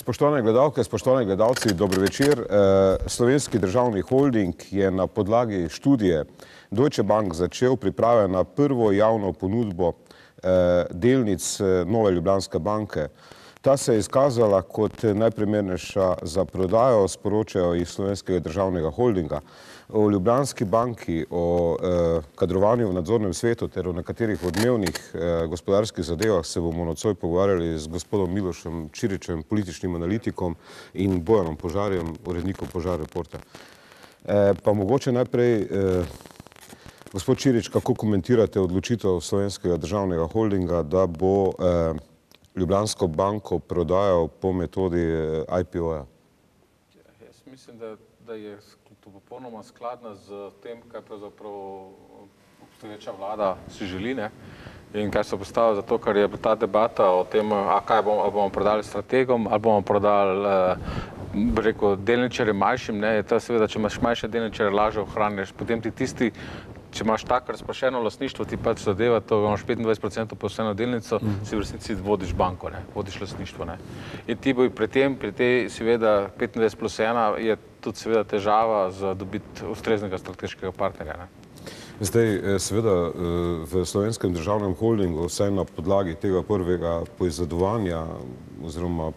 Spoštovane gledalke, spoštovani gledalci, dober večer. Slovenski državni holding je na podlagi študije Deutsche Bank začel priprave na prvo javno ponudbo delnic Nove Ljubljanske banke. Ta se je izkazala kot najprimernejša za prodajo, sporočajo iz Slovenskega državnega holdinga. O Ljubljanski banki, o kadrovanju v nadzornem svetu ter o nekaterih odmevnih gospodarskih zadevah se bomo nocoj pogovarjali z gospodom Milošem Čiričem, političnim analitikom, in Bojanom Požarjem, urednikom Požar Reporta. Pa mogoče najprej, gospod Čirič, kako komentirate odločitev Slovenskega državnega holdinga, da bo Ljubljansko banko prodajal po metodi IPO-ja? Jaz mislim, da je to popolnoma skladna z tem, kaj pravzaprav obstoječa vlada si želi, ne? In kaj se postavlja za to, kar je ta debata o tem, kaj bomo prodali strategom, ali bomo prodali, bi rekel, delničarje manjšim, ne? Je to seveda, če imaš manjše delničarje, lažje ohraniš, potem ti tisti, če imaš tako razprašeno lastništvo, ti pač zadeva, to imaš 25% po vseno delnico, si v resnici vodiš banko, ne, vodiš lastništvo, ne. In ti bo pri tej seveda 25+1 je tudi seveda težava za dobiti ustreznega strateškega partnerja, ne. Zdaj, seveda, v Slovenskem državnem holdingu, vsaj na podlagi tega prvega poizvedovanja oziroma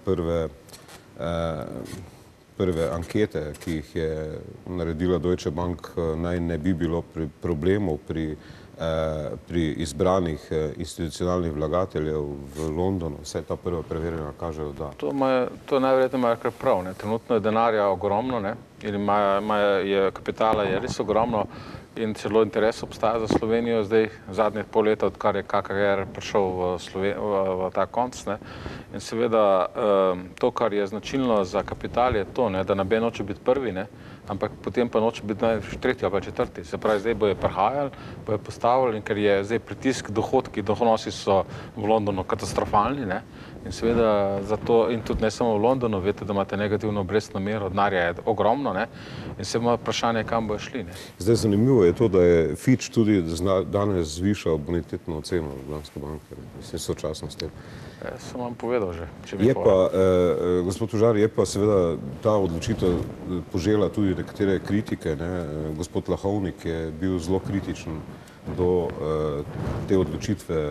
prve ankete, ki jih je naredila Deutsche Bank, naj ne bi bilo problemov pri izbranih institucionalnih vlagateljev v Londonu. Vse ta prva preverjanja kažejo, da. To najverjetno imajo kar prav, ne. Trenutno je denarja ogromno, ne, in kapitala je res ogromno in celo interes obstaja za Slovenijo zdaj zadnje pol leta, odkar je KKR prišel v ta konc, ne. In seveda to, kar je značilno za kapital, je to, ne, da noben noče biti prvi, ne, ampak potem pa noče biti tretji ali pa četrti. Se pravi, zdaj bojo prihajali, bojo postavili, in ker je zdaj pritisk, dohodki so v Londonu katastrofalni, ne. In seveda zato, in tudi ne samo v Londonu, veste, da imate negativno obrestno mero, denarja je ogromno, ne, in se ima vprašanje, kam bojo šli, ne. Zdaj, zanimivo je to, da je Fitch tudi danes zvišal bonitetno oceno Ljubljanske banke, mislim, sočasno s tem. Sem vam povedal že, če je pa, gospod Požar, je pa seveda ta odločitev požela tudi nekatere kritike, ne. Gospod Lahovnik je bil zelo kritičen do te odločitve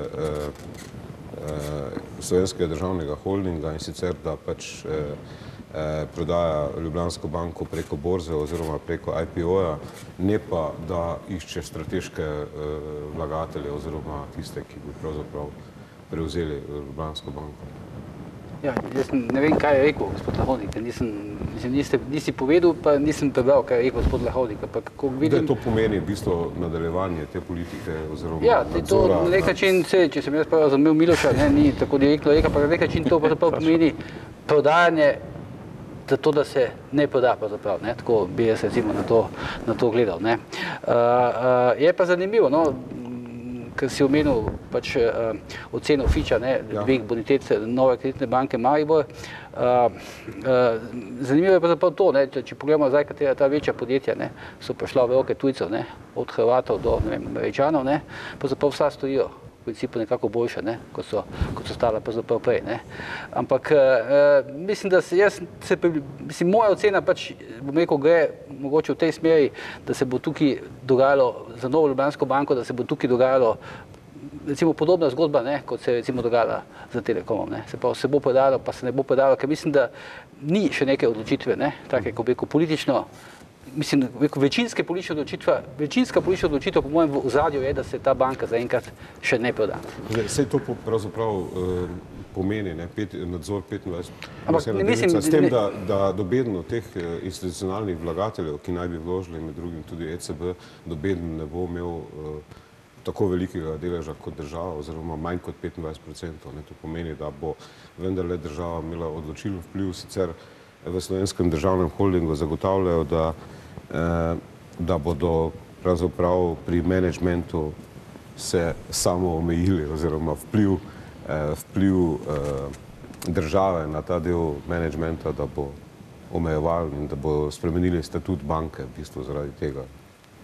Slovenskega državnega holdinga, in sicer, da pač prodaja Ljubljansko banko preko borze oziroma preko IPO-ja, ne pa, da išče strateške vlagatelje oziroma tiste, ki bi pravzaprav prevzeli Ljubljansko banko. Ja, jaz ne vem, kaj je rekel gospod Lahovnik, nisi povedal, pa nisem prebral, kaj je rekel gospod Lahovnik. Da to pomeni v bistvu nadaljevanje te politike oziroma nadzora? Ja, to na nek način, če sem jaz prav razumel Miloša, ni tako direktno rekel, pa na nek način to pomeni prodajanje za to, da se ne proda pravzaprav, ne, tako bi jaz recimo na to gledal, ne. Je pa zanimivo, no, ker si omenil pač oceno Fitcha, ne, dvig bonitet Nove kreditne banke Maribor. Zanimivo je pravzaprav to, ne, če pogledamo zdaj, katera ta večja podjetja, ne, so prišla v roke tujcev, ne, od Hrvatov do, ne vem, Američanov, ne, pravzaprav vsa stojijo v principu nekako boljša, ne, kot so stala pravzaprav prej, ne. Ampak mislim, da moja ocena pač, bom rekel, gre mogoče v tej smeri, da se bo tukaj dogajalo za Novo Ljubljansko banko, da se bo tukaj dogajalo recimo podobna zgodba, ne, kot se je recimo dogajala za Telekomom, ne. Se pravi, se bo prodajalo, pa se ne bo prodajalo, ker mislim, da ni še neke odločitve, ne, take, ko bi rekel, politično, mislim, večinska politična odločitev po mojem v ozadju je, da se ta banka zaenkrat še ne proda. Saj to pravzaprav pomeni, ne, nadzor 25+1 s tem, da dobedno teh institucionalnih vlagateljev, ki naj bi vložili med drugim tudi ECB, dobedno ne bo imel tako velikega deleža kot država oziroma manj kot 25%. To pomeni, da bo vendarle država imela odločilen vpliv, sicer v Slovenskem državnem holdingu zagotavljajo, da bodo pravzaprav pri menedžmentu se samo omejili oziroma vpliv države na ta del menedžmenta, da bo omejevali in da bo spremenili statut banke v bistvu zaradi tega.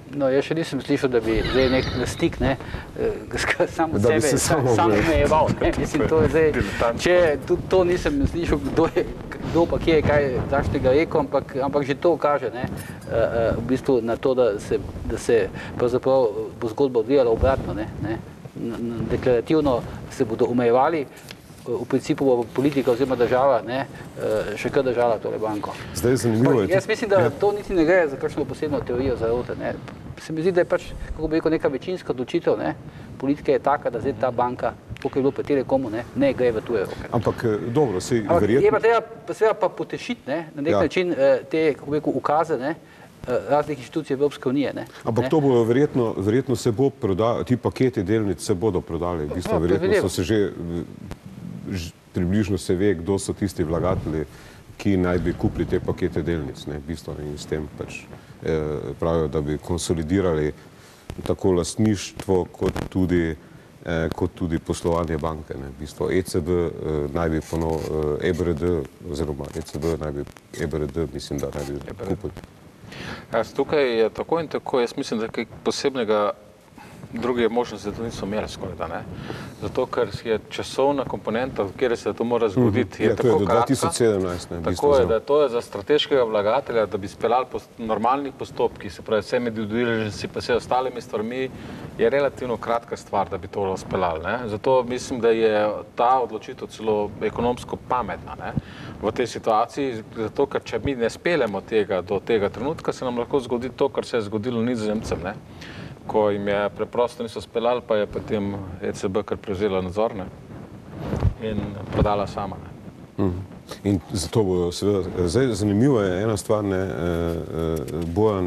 No, jaz še nisem slišal, da bi zdaj nek stik, ne, samo Da bi sebe, se samo sam omejeval. omejeval, ne. Mislim, to je zdaj, če tudi to nisem slišal, kdo pa kje je kaj takšnega rekel, ampak že to kaže, ne, v bistvu na to, da se pravzaprav bo zgodba odvijala obratno, ne. Deklarativno se bodo omejevali, v principu bo politika oziroma država, ne, še kar držala tole banko. Zdaj je zanimivo. Jaz mislim, da to niti ne gre za kakšno posebno teorijo zarote, ne. Se mi zdi, da je pač, kako bi rekel, neka večinska odločitev, ne. Politika je taka, da zdaj ta banka, koliko je bilo pri Telekomu, ne gre v tuje roke. Ampak dobro, saj Je verjetno... pa treba seveda pa potešiti, ne, na nek način te, kako bi rekel, ukaze, ne, raznih inštitucij Evropske unije, ne. Ampak to bo verjetno se bo prodali, ti paketi delnic se bodo prodali. V bistvu verjetno so se že približno se ve, kdo so tisti vlagatelji, ki naj bi kupili te pakete delnic, ne, v bistvu, in s tem pač pravijo, da bi konsolidirali tako lastništvo kot tudi poslovanje banke, ne. V bistvu ECB naj bi EBRD oziroma ECB naj bi EBRD, mislim, da naj bi kupili. Tukaj je tako in tako, jaz mislim, da kaj posebnega druge možnosti to niso imeli skoraj da, ne. Zato, ker je časovna komponenta, v kateri se to mora zgoditi, je tako kratka. To je do 2017, ne. Tako je, da to je za strateškega vlagatelja, da bi speljali po normalnih postopkih, se pravi vsemi due diligence pa vse ostalimi stvarmi, je relativno kratka stvar, da bi to speljali, ne. Zato mislim, da je ta odločitev celo ekonomsko pametna, ne, v tej situaciji, zato, ker če mi ne speljemo do tega trenutka, se nam lahko zgodi to, kar se je zgodilo Nizozemcem, ne. Ko jim je preprosto niso speljali, pa je potem ECB kar prevzela nadzor, ne, in prodala sama, ne. In zato bo seveda, zdaj zanimivo je ena stvar, ne, Bojan,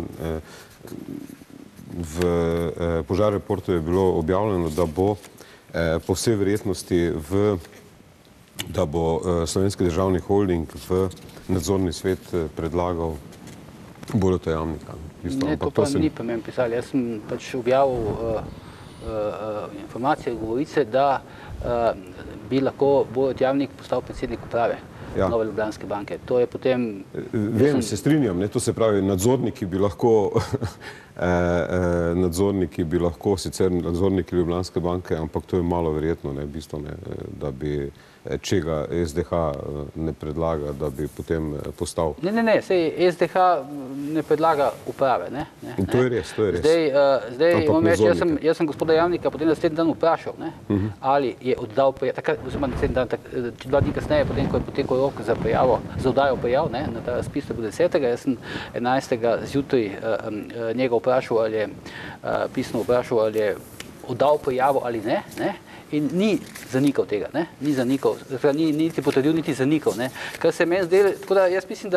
v Požar reportu je bilo objavljeno, da bo po vsej verjetnosti da bo Slovenski državni holding v nadzorni svet predlagal Boruta Jamnika. Ne, to pa ni pa meni pisali. Jaz sem pač objavil informacije, govorice, da bi lahko Borut Jamnik postal predsednik uprave Nove Ljubljanske banke. To je potem... Vem, se strinjam, ne, to se pravi, nadzorniki bi lahko sicer nadzorniki Ljubljanske banke, ampak to je malo verjetno, ne, v bistvu ne, da bi čega SDH ne predlaga, da bi potem postal. Ne, sej SDH ne predlaga uprave, ne. To je res, to je res. Zdaj, moram reči, jaz sem gospoda Jamnika potem naslednji dan vprašal, ne, ali je oddal prijav, takrat, oziroma naslednji dan, 2 dni kasneje, potem, ko je potekel rok za oddajo prijav, ne, na ta razpis bo 10. Jaz sem 11. zjutraj njega vprašal, ali je pisno vprašal, ali je oddal prijavo ali ne, in ni zanikal tega, ne, ni zanikal, ni niti potrdil, niti zanikal, ne. Kar se meni zdelo, tako da jaz mislim,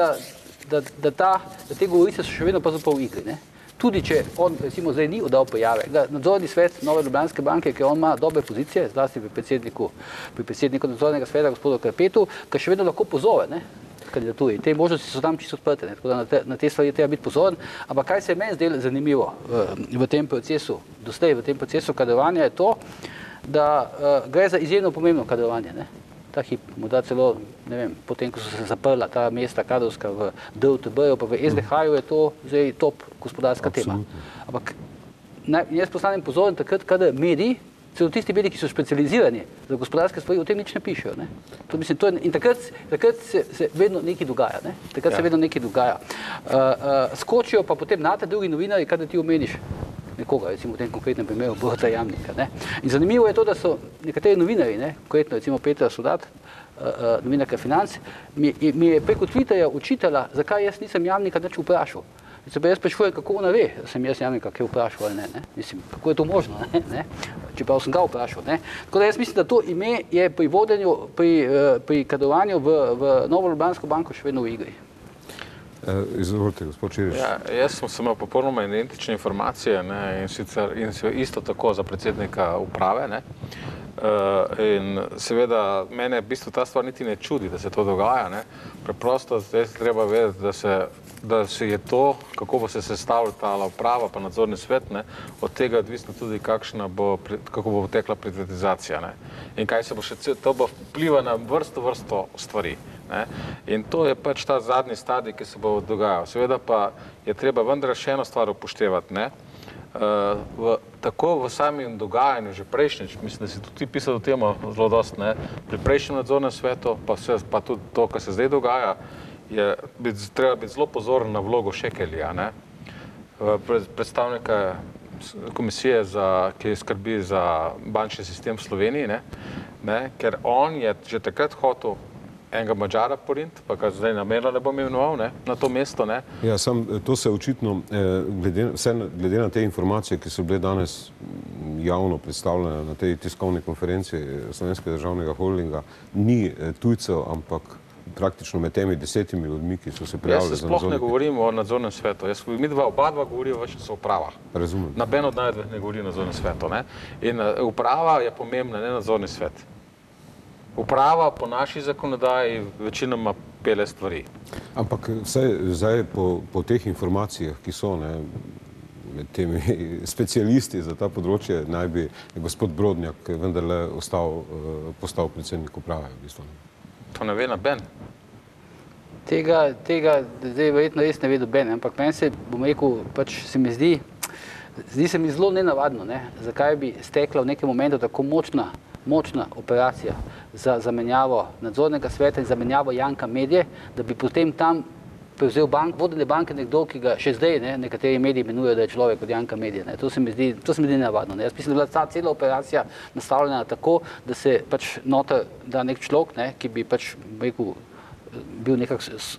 da te govorice so še vedno pravzaprav v igri, ne. Tudi če on, recimo, zdaj ni oddal prijave, nadzorni svet Nove Ljubljanske banke, ker on ima dobre pozicije, zlasti pri predsedniku nadzornega sveta, gospodu Krapetu, kar še vedno lahko pozove, ne, kandidaturi. Te možnosti so tam čisto odprte, ne, tako da na te stvari treba biti pozoren. Ampak kaj se je meni zdelo zanimivo v tem procesu, doslej v tem procesu kadrovanja, je to, da gre za izjemno pomembno kadrovanje, ne. Ta hip, morda celo, ne vem, potem, ko so se zaprla ta mesta kadrovska v DUTB-ju, pa v SDH-ju je to zdaj top gospodarska tema. Ampak jaz postanem pozoren takrat, kadar mediji, celo tisti mediji, ki so specializirani za gospodarske stvari, o tem nič ne pišejo, ne. To mislim, in takrat se vedno nekaj dogaja, ne. Takrat se vedno nekaj dogaja. Skočijo pa potem na te drugi novinarji, kadar ti omeniš nekoga, recimo v tem konkretnem primeru Boruta Jamnika, ne. In zanimivo je to, da so nekateri novinarji, ne, konkretno recimo Petra Sodat, novinarka Financ, mi je preko Twitterja očitala, zakaj jaz nisem Jamnika nič vprašal. Se pa jaz sprašujem, kako ona ve, da sem jaz Jamnika kaj vprašal ali ne. Mislim, kako je to možno, ne? Čeprav sem ga vprašal, ne. Tako da jaz mislim, da to ime je pri vodenju, pri kadrovanju v Novo Ljubljansko banko še vedno v igri. Izvolite, gospod Čirič. Ja, jaz sem imel popolnoma identične informacije, ne, in isto tako za predsednika uprave, ne. In seveda mene v bistvu ta stvar niti ne čudi, da se to dogaja, ne. Preprosto zdaj treba vedeti, da se je to, kako bo se sestavljala uprava pa nadzorni svet, ne, od tega odvisno tudi kako bo tekla privatizacija, ne. In kaj se bo še, to bo vpliva na vrsto stvari, ne. In to je pač ta zadnji stadij, ki se bo dogajal. Seveda pa je treba vendar še eno stvar upoštevati, ne. tako v samem dogajanju, že prejšnjič, mislim, da si tudi pisal o tem zelo dosti, ne, pri prejšnjem nadzornem svetu, pa tudi to, kar se zdaj dogaja, treba biti zelo pozoren na vlogo Šekelja, ne, predstavnika komisije, ki skrbi za bančni sistem v Sloveniji, ne, ker on je že takrat hotel enega Mađara porint, pa ga zdaj namenoma ne bom imenoval, ne, na to mesto, ne. Ja, to se očitno, glede na te informacije, ki so bile danes javno predstavljene na tej tiskovni konferenci Slovenskega državnega holdinga, ni tujcev, ampak praktično med temi 10 ljudmi, ki so se prijavili za nadzornike. Jaz se sploh ne govorim o nadzornem svetu. Oba dva govorijo več, so uprava. Razumem. Noben od najbolj ne govori o nadzornem svetu, ne. In uprava je pomembna, ne nadzorni svet. Uprava po naši zakonodaji večinoma pele stvari. Ampak zdaj po teh informacijah, ki so med temi specialisti za ta področje, naj bi gospod Brodnjak vendarle postal predsednik uprave v bistvu. To ne ve noben. Tega zdaj verjetno res ne ve noben, ampak meni se, bom rekel, pač se mi zdi se mi zelo nenavadno, zakaj bi stekla v nekem momentu tako močna operacija za zamenjavo nadzornega sveta in zamenjavo Janka Medje, da bi potem tam prevzel vodene banke nekdo, ki ga še zdaj nekateri mediji imenujejo, da je človek od Janka Medje. To se mi zdi nenavadno. Jaz mislim, da je bila ta cela operacija nastavljena tako, da se pač noter da nek človek, ki bi pač rekel, bil nek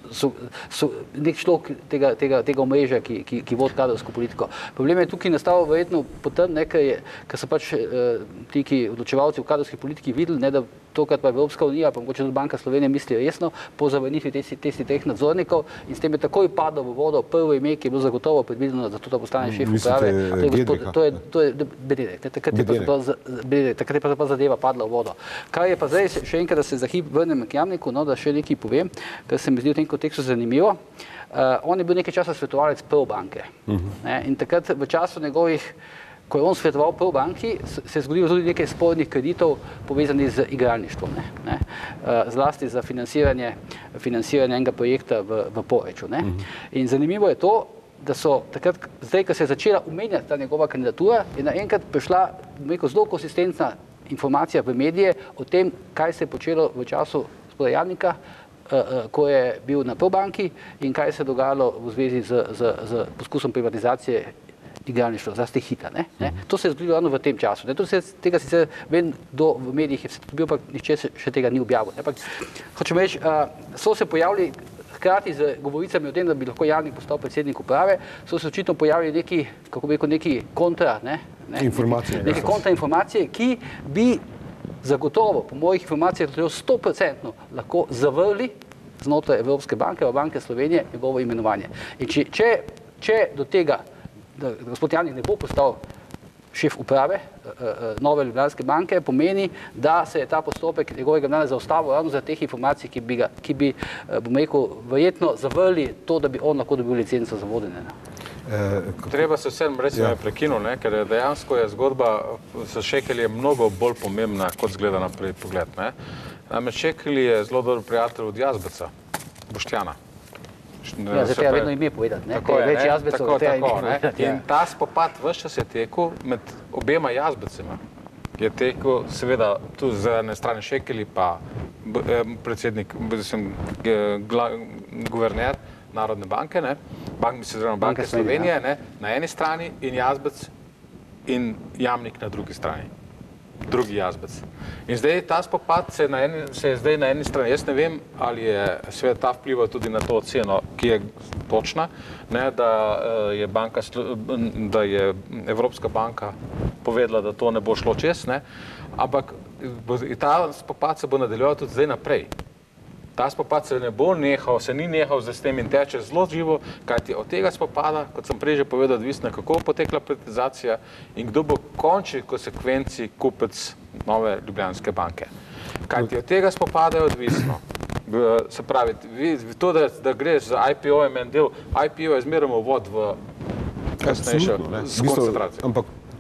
človek tega omrežja, ki vodi kadrovsko politiko. Problem je tukaj nastal verjetno potem, ker so pač ti, ki odločevalci v kadrovski politiki videli, da tokrat pa Evropska unija, pa mogoče tudi Banka Slovenije misli resno po zavrnitvi teh nadzornikov in s tem je takoj padlo v vodo prvo ime, ki je bilo zagotovo predvideno za to, da postane šef uprave. To je Bededek. Takrat je pa zadeva padla v vodo. Kar je pa zdaj, še enkrat, da se za hip vrnem k Jamniku, da še nekaj povem, kar se mi zdi v tem kontekstu zanimivo. On je bil nekaj časa svetovalec Probanke. In takrat v času njegovih, ko je on svetoval Probanki, se je zgodilo tudi nekaj spornih kreditov povezanih z igralništvom, zlasti za financiranje enega projekta v Poreču. In zanimivo je to, da so takrat, zdaj, ko se je začela umenjati ta njegova kandidatura, je naenkrat prišla zelo konsistentna informacija v medije o tem, kaj se je počelo v času gospoda Jamnika, ko je bil na Probanki in kaj se je dogajalo v zvezi z poskusom privatizacije igralništva, zlasti Hita. To se je zgodilo ravno v tem času. Tega sicer vem, kdo v medijih je vse dobil, pa nihče še tega ni objavil. Hočem reči, so se pojavili hkrati z govoricami o tem, da bi lahko Jamnik postal predsednik uprave, so se očitno pojavili neki, kako bi rekel, neki kontrainformacije, ki bi zagotovo, po mojih informacijah, 100% lahko zavrli znotraj Evropske banke, v Banke Slovenije, njegovo imenovanje. In če do tega, da gospod Jamnik ne bo postal šef uprave Nove Ljubljanske banke, pomeni, da se je ta postopek njegovega imenovanja zaustavil ravno za teh informacij, ki bi, bom rekel, verjetno zavrli to, da bi on lahko dobil licenco za vodenje. Treba se vsem reči, da je prekinul, ker dejansko je zgodba s Šekeljem mnogo bolj pomembna, kot zgleda na prvi pogled. Namreč Šekelj je zelo dober prijatelj od Jazbeca, Boštjana. Ja, zdaj treba vedno ime povedati, ker je več Jazbecov, treba ime povedati. In ta spopad ves čas je tekel med obema Jazbecema. Je tekel seveda tu z ene strani Šekelj, pa predsednik, guverner Narodne banke, Banke Slovenije, na eni strani in Jazbec in Jamnik na drugi strani. Drugi Jazbec. In zdaj ta spopad se je zdaj na eni strani, jaz ne vem, ali je seveda ta vplival tudi na to oceno, ki je točna, da je Evropska banka povedala, da to ne bo šlo čez, ampak ta spopad se bo nadaljeval tudi zdaj naprej. Ta spopad se ne bo nehal, se ni nehal zdaj s tem in teče zelo živo, kajti od tega spopada, kot sem prej že povedal, odvisno, kako bo potekla privatizacija in kdo bo v končni konsekvenci kupec Nove Ljubljanske banke. Kajti od tega spopada je odvisno. Se pravi, to, da gre z IPO-jem en del, IPO je zmeraj uvod v kasnejšo koncentracijo. Ampak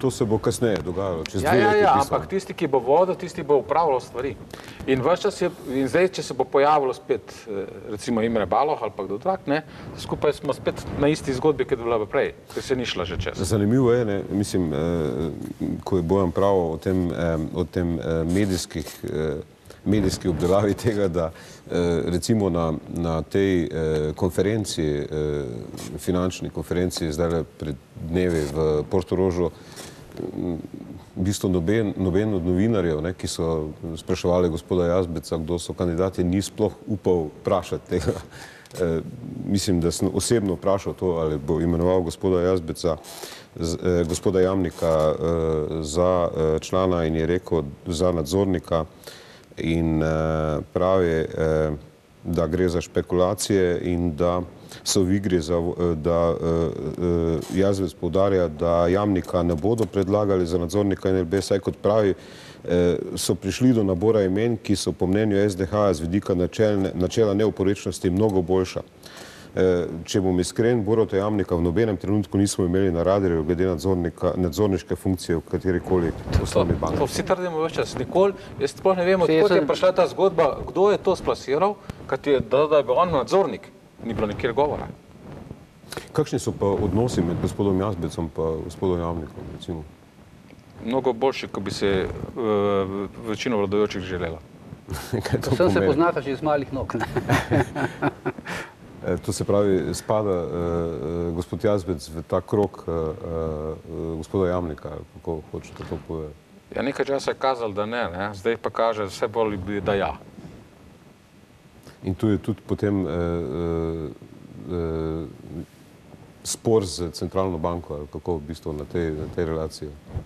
to se bo kasneje dogajalo, čez 2 leti. Ampak tisti, ki bo vodil, tisti bo upravljal stvari. In zdaj, če se bo pojavilo spet, recimo Imre Baloh ali pa kdo drug, skupaj smo spet na isti zgodbi, kot je bila prej, ker se ni šla že čez. Zanimivo je, mislim, ko je Bojan pravil o tem medijski obdelavi tega, da recimo na tej konferenciji, finančni konferenciji zdaj pred dnevi v Portorožu, v bistvu noben od novinarjev, ki so spraševali gospoda Jazbeca, kdo so kandidati, ni sploh upal vprašati tega. Mislim, da sem osebno vprašal to, ali bo imenoval gospoda Jazbeca, gospoda Jamnika za člana in je rekel za nadzornika in pravi, da gre za špekulacije in da so v igri, da Jazbec poudarja, da Jamnika ne bodo predlagali za nadzornika NLB, saj kot pravi, so prišli do nabora imen, ki so po mnenju SDH z vidika načela neoporečnosti mnogo boljša. Če bom iskren, Boruta Jamnika v nobenem trenutku nismo imeli na radarju glede nadzorniške funkcije v katerikoli poslovni banki. To vsi trdimo več čas. Nikoli, jaz sploh ne vem, odkot je prišla ta zgodba, kdo je to splasiral, da je bil on nadzornik. Ni bilo nikjer govora. Kakšni so pa odnosi med gospodom Jazbecom pa gospodom Jamnikom, recimo? Mnogo boljši, kot bi se večino vladajočih želela. Sem se poznata že iz malih nog. To se pravi, spada gospod Jazbec v ta krog gospoda Jamnika, kako hočete to povedati? Ja, nekaj časa je kazal, da ne, zdaj pa kaže vse bolj, da ja. In tu je tudi potem spor z centralno banko, ali kako v bistvu na tej relaciji?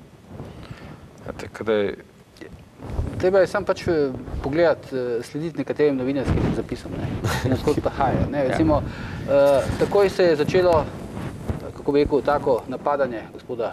Treba je sam pač pogledati, slediti nekaterim novinarskim zapisom, in odkot prihaja. Recimo, takoj se je začelo, kako bi rekel, tako napadanje gospoda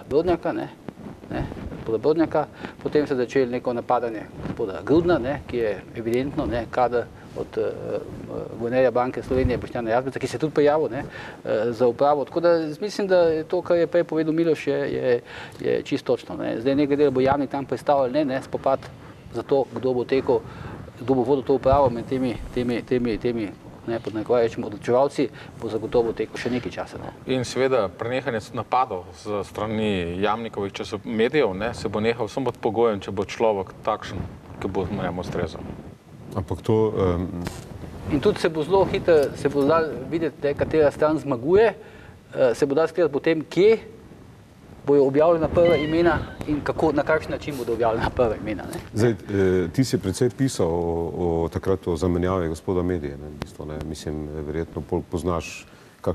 Brodnjaka, potem se je začelo neko napadanje gospoda Grudna, ki je evidentno kader od guvernerja Banke Slovenije Boštjana Jazbeca, ki se je tudi pojavil za upravo. Tako da mislim, da to, kar je prej povedal Miloš, je čisto točno. Zdaj nekaj del bo Jamnik tam predstavljal, ne spopad za to, kdo bo tekel, kdo bo vodil to upravo med temi pod nekaj rečemo odločevalci, bo zagotovo tekel še nekaj časa. In seveda prenehanje napadov z strani Jamnikovih medijev se bo nehal samo pod pogojem, če bo človek takšen, ki bo njemu ustrezal. Ampak to... In tudi se bo zelo hitro, se bo dal videti, katera stran zmaguje, se bo dal skledati potem, kje bojo objavljena prva imena in na kakšen način bodo objavljena prva imena. Zdaj, ti si precej pisal takrat o zamenjavi gospoda medije, mislim, verjetno poznaš,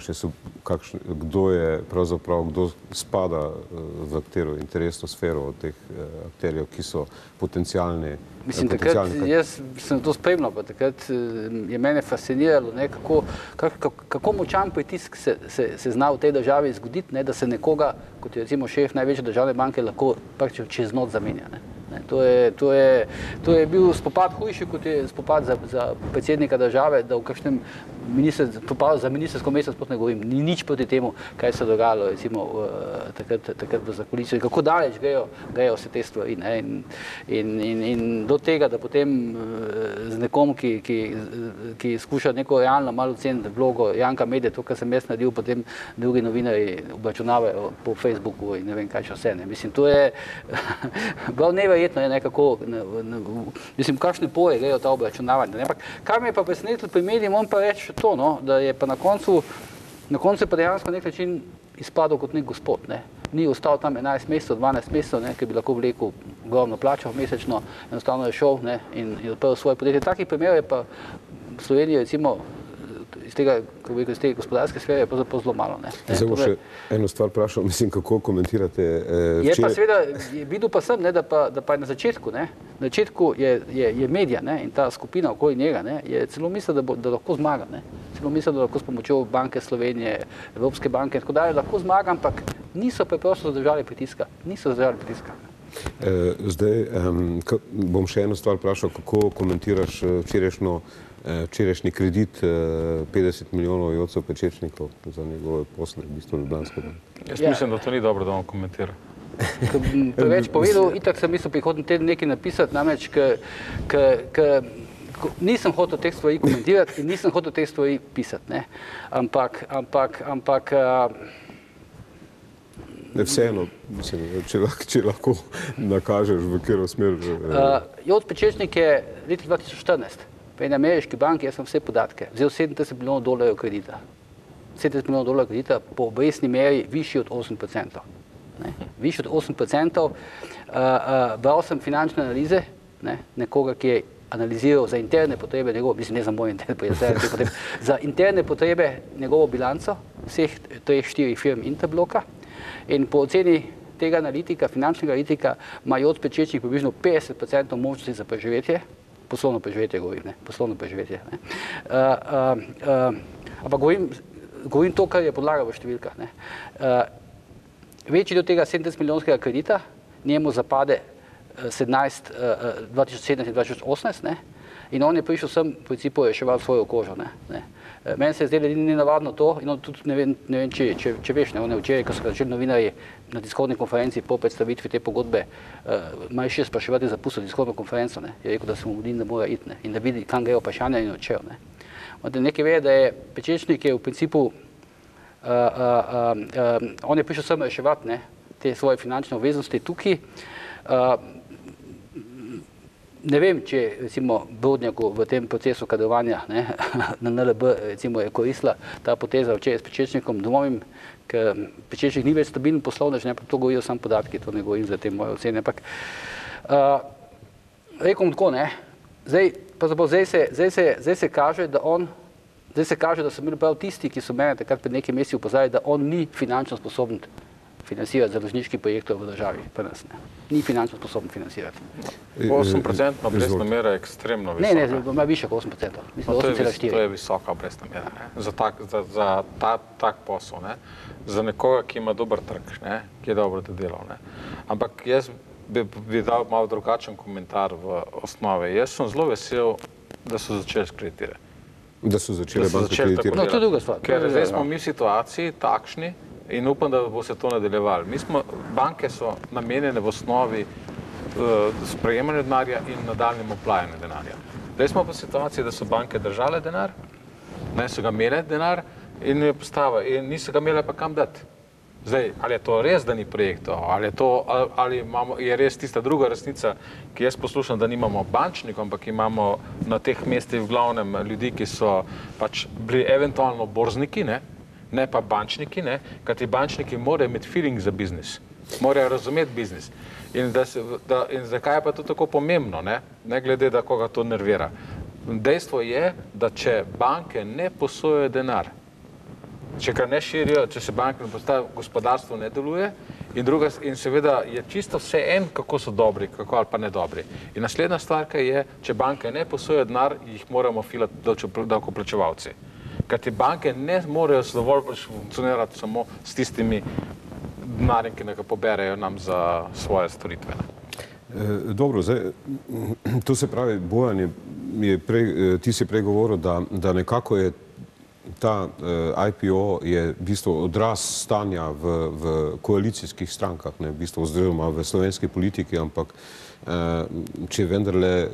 kdo je pravzaprav, kdo spada v katero interesno sfero od teh akterjev, ki so potencialni. Mislim, takrat jaz sem to spremljal, pa takrat je mene fasciniralo, kako močan pritisk se zna v tej državi zgoditi, da se nekoga, kot je recimo šef največje državne banke, lahko praktično čez noč zamenja. To je bil spopad hujši, kot je spopad za predsednika države, da v kakšnem za ministersko mesto sploh ne govorim. Ni nič proti temu, kaj se dogajalo recimo takrat v zakulisju in kako daleč grejo vse te stvari. In do tega, da potem z nekom, ki skuša neko realno malo oceniti vlogo Janka Medje, to, kar sem jaz naredil, potem drugi novinarji obračunavajo po Facebooku in ne vem kaj še vse. Mislim, to je bilo neverjetno, nekako, mislim, kakšne poje grejo ta obračunavanja. Ampak kar me je pa presenetilo pri mediji, moram pa reči to, da je pa na koncu pa dejansko nek način izpadel kot nek gospod. Ni ostal tam 11 mesecev, 12 mesecev, ki bi lahko vlekel ogromno plačo mesečno, enostavno je šel in je odprl svoje podjetje. Takih primerov je pa v Sloveniji recimo iz te gospodarske sfere je pravzaprav zelo malo. Zdaj bom še eno stvar vprašal, mislim, kako komentirate Je pa seveda, videl pa sem, da pa je na začetku je medija in ta skupina okoli njega je celo mislil, da lahko zmaga. Celo mislil, da lahko s pomočjo Banke Slovenije, Evropske banke in tako dalje lahko zmaga, ampak niso preprosto zadržali pritiska. Zdaj bom še eno stvar vprašal, kako komentiraš včerajšnji kredit 50 milijonov Jocov Pečečnikov za njegove posle, v bistvu Ljubljanskega. Jaz mislim, da to ni dobro, da on komentira. Ko bom preveč povedal, itak sem mislil prihodnji teden nekaj napisati, namreč, nisem hotel teh stvari komentirati in nisem hotel teh stvari pisati, ne. Ampak Vseeno, mislim, če lahko nakažeš, v katero smer. Joc Pečečnik je leta 2014 v eni ameriški banki, jaz sem vse podatke, vzel $70 milijonov kredita. $70 milijonov kredita po obrestni meri višji od 8%. Višji od 8%. Bral sem finančne analize, nekoga, ki je analiziral za interne potrebe, mislim, ne za moje interne potrebe, za interne potrebe njegovo bilanco vseh 3-4 firm Interbloka. In po oceni tega analitika, finančnega analitika, ima Joc Pečečnik približno 50% možnosti za preživetje, poslovno preživetje govorim, poslovno preživetje. Ampak govorim to, kar je podlaga v številkah. Večji del tega 70 milijonskega kredita njemu zapade 2017 in 2018, in on je prišel sem v principu reševal svojo kožo. Meni se je zdelo nenavadno to, in on tudi ne vem, če veš, on je včeraj, ko so začeli novinarji na tiskovni konferenci po predstavitvi te pogodbe, malo še spraševati zapustil tiskovno konferenco, je rekel, da se mu mudi, da mora iti in da vidi, kam grejo vprašanja in odšel. Nekaj ve, da je Pečečnik je v principu, on je prišel sem reševati te svoje finančne obveznosti tukaj. Ne vem, če recimo Brodnjaku v tem procesu kadrovanja na NLB recimo je koristila ta poteza včeraj s Pečečnikom, dvomim, ker Pečečnik ni več stabilen poslovnež, pa to govorijo samo podatki, to ne govorim za te moje ocene, ampak rekom tako, zdaj se kaže, da so bili prav tisti, ki so mene takrat pred nekaj meseci opozarjali, da on ni finančno sposoben financirati založniških projektov v državi, pa nas ne. Ni finančno sposoben financirati. 8% obrestna mera je ekstremno visoka. Ne, ima više kot 8%. Mislim, 8,4. To je visoka obrestna mera, za tak posel, za nekoga, ki ima dober trg, ki je dobro delal. Ampak jaz bi dal malo drugačen komentar v osnovi. Jaz sem zelo vesel, da so začeli kreditirati. Da so začeli banke kreditirati. No, to je druga stvar. Ker zdaj smo mi v situaciji takšni, in upam, da bo se to nadaljevalo. Banke so namenjene v osnovi sprejemanju denarja in nadaljnjemu oplajanju denarja. Zdaj smo pa v situaciji, da so banke držale denar, so ga imele denar in je postava, in niso ga imele pa kam dati. Zdaj, ali je to res, da ni projektov, ali je res tista druga resnica, ki jaz poslušam, da nimamo bančnikov, ampak imamo na teh mestih v glavnem ljudi, ki so pač bili eventualno borzniki, ne pa bančniki, kajti bančniki morajo imeti feeling za biznis, morajo razumeti biznis. In zakaj je pa to tako pomembno, ne glede, da koga to nervira. Dejstvo je, da če banke ne posojajo denar, če ga ne širijo, če se banke ne postavijo, gospodarstvo ne deluje, in seveda je čisto vse en, kako so dobri, kako ali pa ne dobri. In naslednja stvar je, če banke ne posojajo denar, jih moramo filati davkoplačevalci. Kajti banke ne morejo dovolj funkcionirati samo s tistimi denarjem, ki ga poberejo nam za svoje storitve. Dobro, zdaj, to se pravi, Bojan, ti si prej govoril, da nekako je ta IPO je v bistvu odraz stanja v koalicijskih strankah, v bistvu oziroma v slovenski politiki, ampak če vendarle,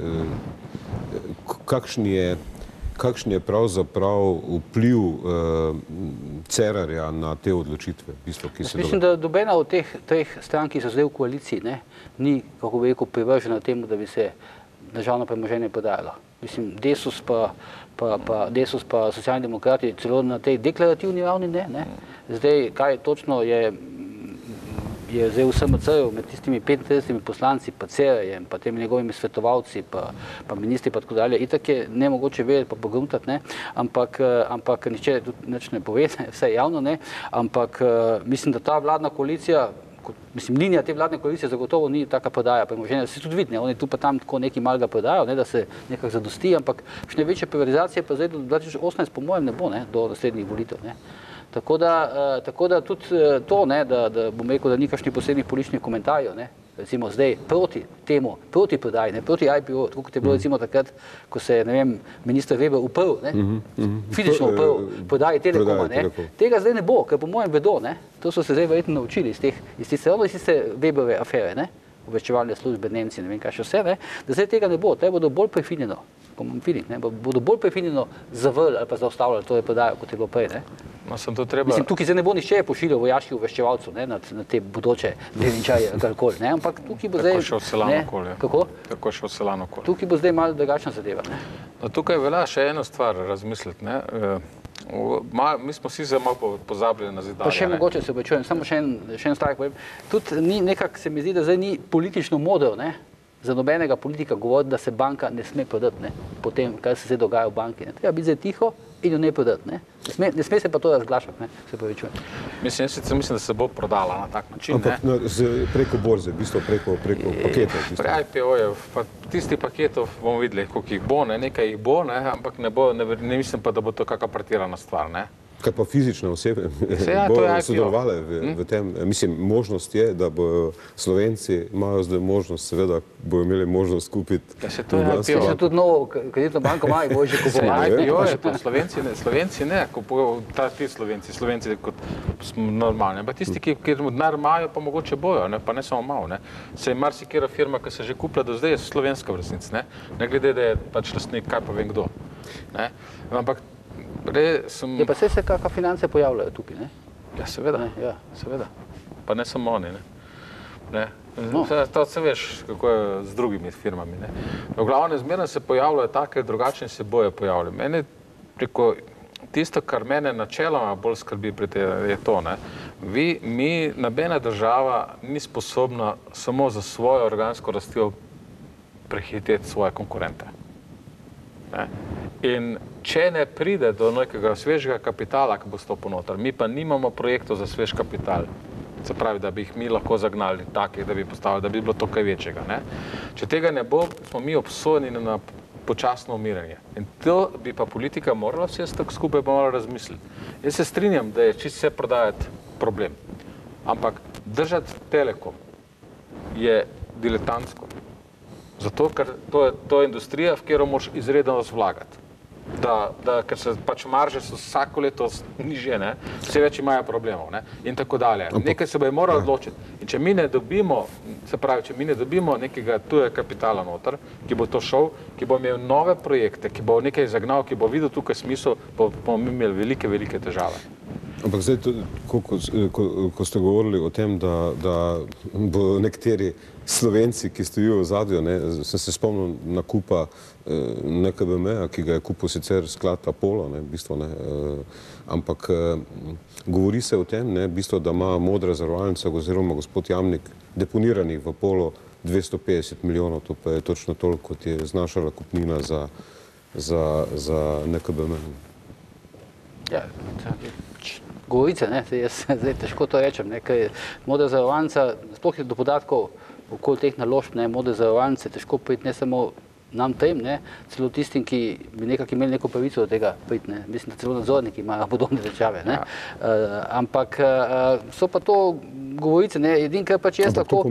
kakšen je pravzaprav vpliv Cerarja na te odločitve? Mislim, da dobena od teh treh strank, ki so zdaj v koaliciji, ni, kako bi rekel, privržena temu, da bi se državno premoženje prodajalo. Mislim, Desus pa Socialni demokrati celo na tej deklarativni ravni ne. Zdaj, kaj točno je zdaj v SMC-ju med tistimi 35 poslanci, pa Cerarjem, pa temi njegovimi svetovalci, pa ministri, pa tako dalje, itak je nemogoče vedeti, pa pogruntati, ampak nihče nič ne pove, vse javno, ampak mislim, da ta vladna koalicija, mislim, linija te vladne koalicije zagotovo ni taka prodaja premoženja, da se tudi vidi, oni tu pa tam tako nekaj malega prodajo, da se nekako zadosti, ampak še največje privatizacije pa zdaj do 2018 po mojem ne bo, do naslednjih volitev. Tako da tudi to, da bom rekel, da ni kakšnih posebnih političnih komentarjev, recimo zdaj proti temu, proti prodaji, proti IPO, tako kot je bilo recimo takrat, ko se je, ne vem, minister Weber uprl, fizično uprl prodaji Telekoma, tega zdaj ne bo, ker po mojem vedo, to so se zdaj verjetno naučili iz te Weberove afere, obveščevalne službe, Nemci, ne vem kaj še vse, da zdaj tega ne bo, te bodo bolj prefinjeno, bodo bolj prefinjeno zavrli ali pa zaustavljali to prodajo, kot je bilo prej. Mislim, tukaj zdaj ne bo nišče pošiljal vojaških obveščevalcev na te bodoče delničarje, karkoli, ampak tukaj bo zdaj... Tako še odselano okolje. Tukaj bo zdaj malo drugačna zadeva. Tukaj velja še eno stvar razmisliti. Mi smo si zdaj malo pozabili na zidanje. Pa še mogoče se obračujem, samo še en stavek povem. Tudi ni nekako, se mi zdi, da zdaj ni politično model, za nobenega politika govoriti, da se banka ne sme prodati, po tem, kaj se zdaj dogaja v banki. Treba biti zdaj tiho in jo ne prodati. Ne sme se pa to razglašati, se povečujem. Mislim, da se bo prodala na tak način. Preko borze, v bistvu preko paketov. Pri IPO-jev, pa tisti paketov bomo videli, koliko jih bo, nekaj jih bo, ampak ne mislim pa, da bo to kakšna pretirana stvar. Kaj pa fizične osebe bodo sodelovale v tem? Mislim, možnost je, da bodo Slovenci imajo zdaj možnost, seveda bojo imeli možnost kupiti. Se tudi novo kreditno banko imajo, bojo že kupovali. IPO je pa Slovenci ne, ti Slovenci kot smo normalni, ampak tisti, ki denar imajo, pa mogoče bojo, pa ne samo malo. Se je marsikera firma, ki se že kupila do zdaj, je slovenska v resnici, ne glede, da je pač lastnik, kaj pa vem kdo. Ampak je pa se kakšne finance pojavljajo tukaj, ne? Ja, seveda. Pa ne samo oni, ne. To se veš, kako je z drugimi firmami, ne. V glavnem zmerno se pojavljajo take, drugačne se boje pojavljajo. Mene preko tisto, kar mene načeloma bolj skrbi pri tem, je to, ne. Mi, nobena država ni sposobna samo za svojo organsko rastjo prehiteti svoje konkurente. In če ne pride do nekega svežega kapitala, ki bo stopil noter, mi pa nimamo projektov za svež kapital, se pravi, da bi jih mi lahko zagnali takih, da bi postavili, da bi bilo to kaj večjega. Če tega ne bo, smo mi obsojeni na počasno umiranje. In to bi pa politika morala vse tako skupaj pa malo razmisliti. Jaz se strinjam, da je čisto vse prodajati problem, ampak držati Telekom je diletantsko. Zato, ker to je industrija, v katero moraš izredno vlagati. Ker se pač marže so vsako leto nižje, vse več imajo problemov in tako dalje. Nekaj se bo moralo odločiti. In če mi ne dobimo, se pravi, če mi ne dobimo nekega tuje kapitala noter, ki bo to šel, ki bo imel nove projekte, ki bo nekaj zagnal, ki bo videl tukaj smisel, bomo imeli velike, velike težave. Ampak zdaj, ko ste govorili o tem, da bo nekateri Slovenci, ki stojijo v zadju, sem se spomnil nakupa NKBM-a, ki ga je kupil sicer sklad Apollo, v bistvu, ampak govori se o tem, v bistvu, da ima Modra zavarovalnica oziroma gospod Jamnik deponiranih v Apollo 250 milijonov, to pa je točno toliko, kot je znašala kupnina za NKBM. Ja, govorice, jaz zdaj težko to rečem, ker Modra zavarovalnica, sploh je do podatkov okoli teh naložb, Modre zavarovalnice, težko priti ne samo nam tem, celo tistim, ki bi nekako imeli neko pravico do tega priti, mislim, da celo nadzorniki imajo podobne težave, ampak so pa to govorice, edin, kar pač jaz lahko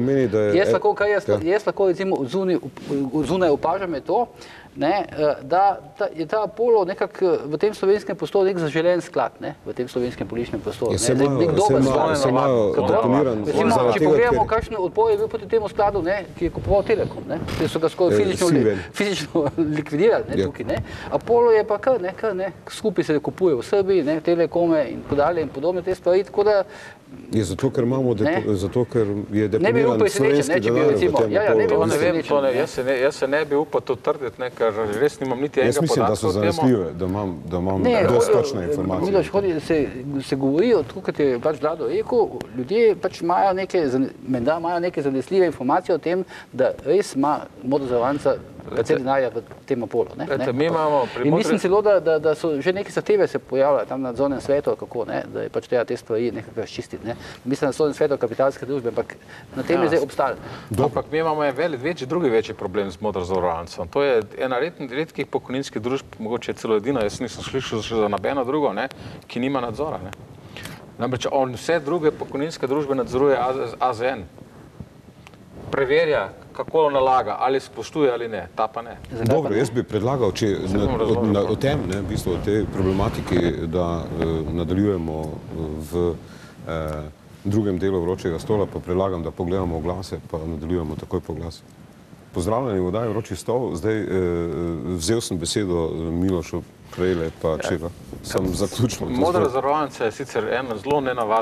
recimo zunaj opažam je to, da je ta Apollo nekako v tem slovenskem prostoru nek zaželen sklad, v tem slovenskem političnem prostoru. Se imajo deponiran. Če pogledamo, kakšen odpor je bil proti temu skladu, ki je kupoval Telekom, ki so ga skoraj fizično likvidirali tukaj. Apollo je pa kar, skupaj se kupuje v Srbiji, Telekome in podobne te stvari, tako da je zato, ker je deponiran slovenski denar v tem Apollo. Jaz se ne bi upal to trditi, ker res nimam niti enega podatka o temu. Jaz mislim, da so zanesljive, da imam dosti točne informacije. Miloš, se govorijo, tako kot je pač Vlado rekel, ljudje pač imajo neke zanesljive informacije o tem, da res ima Modra zavarovalnica precej denarja v tem Apollo. In mislim celo, da so že neke zahteve se pojavljale tam na nadzornem svetu, kako, da je pač treba te stvari nekako razčistiti. Mislim, da so na svetu kapitalske družbe, ampak na tem je zdaj obstali. Ampak mi imamo drugi večji problem z Modro zavarovalnico. To je ena redkih pokojninskih družb, mogoče celo edina, jaz nisem slišal še za nobeno drugo, ki nima nadzora. Namreč on vse druge pokojninske družbe nadzoruje AZN. preverja, kako nalaga, ali spoštuje ali ne, ta pa ne. Dobro, jaz bi predlagal, če o tem, v bistvu o tej problematiki, da nadaljujemo v drugem delu vročega stola, pa predlagam, da pogledamo oglase, pa nadaljujemo takoj po glasu. Pozdravljeni v oddaji Vroči stol. Zdaj vzel sem besedo Milošu Krejle, pa če ga sem zaključil. Modra zavarovalnica je sicer ena zelo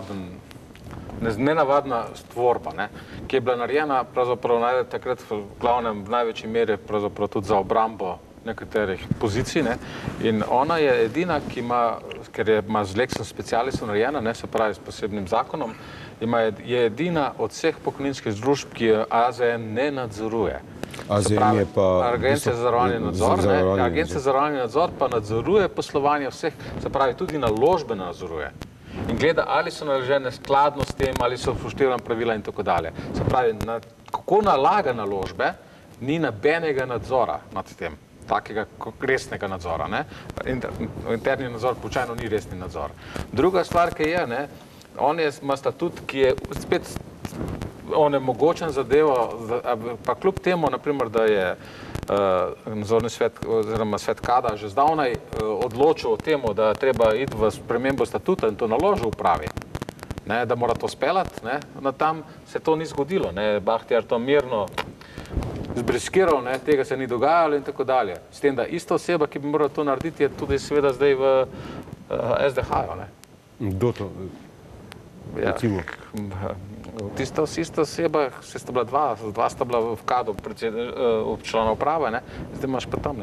nenavadna stvorba, ki je bila narejena pravzaprav takrat v glavnem v največji meri pravzaprav tudi za obrambo nekaterih pozicij, in ona je edina, ki ima, ker ima z Lexom Specialisom narejena, se pravi s posebnim zakonom, je edina od vseh pokojninskih družb, ki jo AZN ne nadzoruje. AZN je pa... Agencija za zavarovanje nadzor, Agencija za zavarovanje nadzor pa nadzoruje poslovanje vseh, se pravi tudi naložbe nadzoruje. In gleda, ali so naložene skladno s tem, ali so upoštevana pravila in tako dalje. Se pravi, kako nalaga naložbe, ni nobenega nadzora nad tem, takega resnega nadzora. Interni nadzor počajno ni resni nadzor. Druga stvar, ki je, on ima statut, ki je spet onemogočen zadevo, pa kljub temu, naprimer, da je nadzorni svet oziroma svet KADA že zdavnaj odločil o tem, da treba iti v spremembo statuta in to naložil upravi, da mora to speljati, tam se to ni zgodilo. Bahtijar to mirno zbriskiral, tega se ni dogajalo in tako dalje. S tem, da ista oseba, ki bi morala to narediti, je tudi seveda zdaj v SDH-ju. Kdo to? Recimo? Tista oseba, se sta bila dva sta bila v KAD-u člana uprave, zdaj imaš pa tam.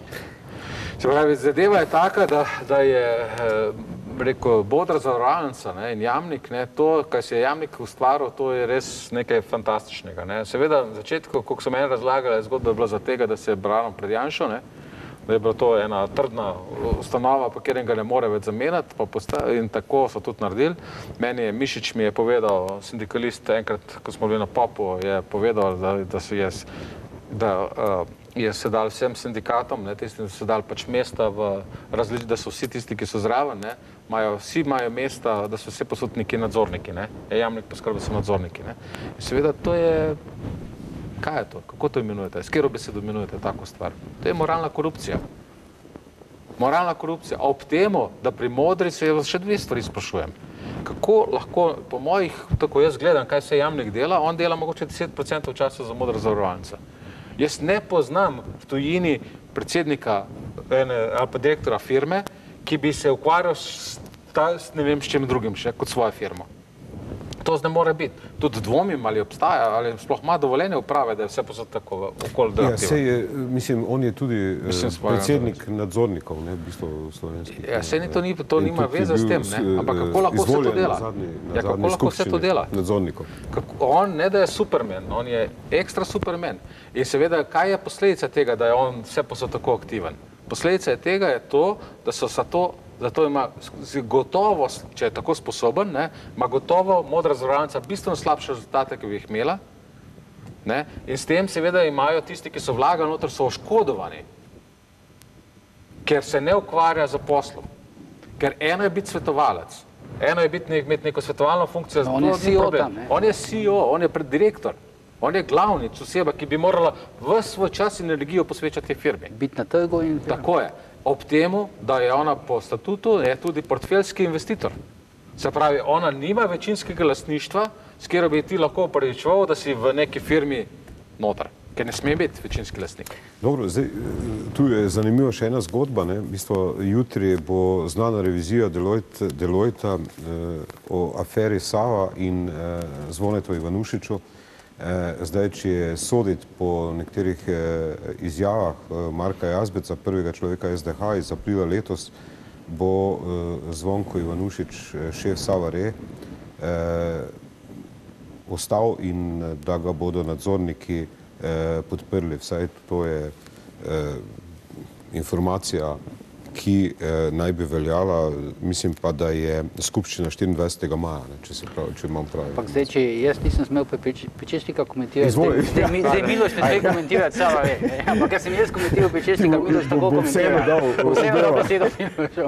Se pravi, zadeva je taka, da je rekel, Modra zavarovalnica in Jamnik, to, kar se je Jamnik ustvaril, to je res nekaj fantastičnega. Seveda, v začetku, kako so meni razlagali, zgodba je bila za tega, da se je branil pred Janšo, da je bila to ena trdna ustanova, po katerem ga ne more več zamenjati, in tako so tudi naredili. Meni je Mišič mi je povedal, sindikalist, enkrat, ko smo bili na Popu, je povedal, da je se dal vsem sindikatom, tistim, da so dali pač mesta, da so vsi tisti, ki so zraven, vsi imajo mesta, da so vse posod neki nadzorniki. Jamnik poskrbi, da so nadzorniki. In seveda to je, kaj je to? Kako to imenujete? S katero besedo imenujete tako stvar? To je moralna korupcija. Moralna korupcija. A ob temu, da pri Modri se še dve stvari sprašujem. Kako lahko, po mojih, tako jaz gledam, kaj se Jamnik dela, on dela mogoče 10% časa za Modra zavarovalnica. Jaz ne poznam v tujini predsednika ali pa direktora firme, ki bi se ukvarjal s ne vem s čem drugim še kot svojo firmo. To ne more biti. Tudi dvomim, ali obstaja, ali sploh ima dovoljenje uprave, da je vse posod tako okoli aktivno. Mislim, on je tudi predsednik nadzornikov, v bistvu slovenskih. Sej to nima veze s tem, ampak kako lahko vse to dela? Kako lahko vse to dela? Nadzornikov. On ne da je superman, on je ekstra superman. In seveda, kaj je posledica tega, da je on vse posod tako aktiven? Posledica tega je to, da so zato ima gotovost, če je tako sposoben, ima gotovo Modra zavarovalnica bistveno slabše rezultate, ki bi jih imela. In s tem seveda imajo tisti, ki so vlagali noter, so oškodovani, ker se ne ukvarja z poslom. Ker eno je biti svetovalec, eno je imeti neko svetovalno funkcijo. On je CEO tam. On je CEO, on je preddirektor. On je glavni oseba, ki bi morala ves svoj čas in energijo posvečati tej firmi. Biti na trgu in... Tako je. Ob temu, da je ona po statutu tudi portfeljski investitor. Se pravi, ona nima večinskega lastništva, s katero bi ti lahko upravičeval, da si v neki firmi noter, ker ne sme biti večinski lastnik. Dobro, zdaj, tu je zanimiva še ena zgodba. V bistvu, jutri bo znana revizija Deloitta o aferi Sava in Zvonetu Ivanušiču. Zdaj, če je soditi po nekaterih izjavah Marka Jazbeca, prvega človeka SDH iz aprila letos, bo Zvonko Ivanušič, šef Sava Re, ostal in da ga bodo nadzorniki podprli. Vsaj to je informacija, ki naj bi veljala, mislim pa, da je skupščina 24. maja, če imam pravi. Ampak zdaj, če jaz nisem smel Pečečnika komentirati, zdaj Miloš ne sme komentirati Sava Re. Ampak jaz sem komentiral Pečečnika, Miloš tako komentira. Vsem dal besedo Milošu.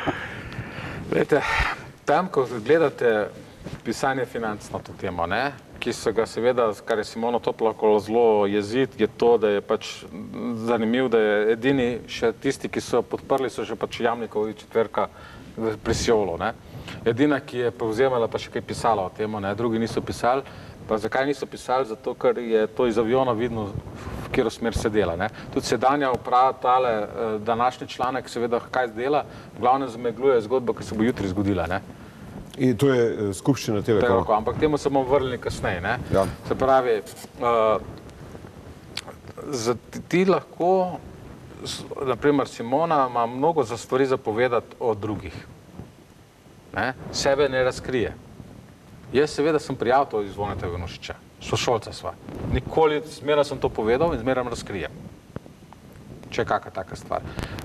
Glejte, tam, ko gledate pisanje financ na to temo, ki se ga seveda, kar je Simono Toplakol zelo jezit, je to, da je pač zanimiv, da je edini še tisti, ki so podprli, so že pač Jamnikovi četverka pri Sijolu, ne. Edina, ki je povzemala pa še kaj pisala o tem, ne, drugi niso pisali. Pa zakaj niso pisali? Zato, ker je to iz aviona vidno, v katero smer se dela, ne. Tudi sedanja uprava, tale današnji članek, seveda, kaj dela, v glavnem zamegluje zgodbo, ki se bo jutri zgodila, ne. In to je skupščina Telekoma. Ampak temu se bomo vrnili kasneje, ne. Ja. Se pravi, ti lahko, naprimer Simona ima mnogo za stvari zapovedati o drugih. Ne? Sebe ne razkrije. Jaz seveda sem prijavil to iz Zvoneta Ivanušiča, sošolca sva. Nikoli, zmeraj sem to povedal in zmeraj razkrijem. Če je kakšna taka stvar.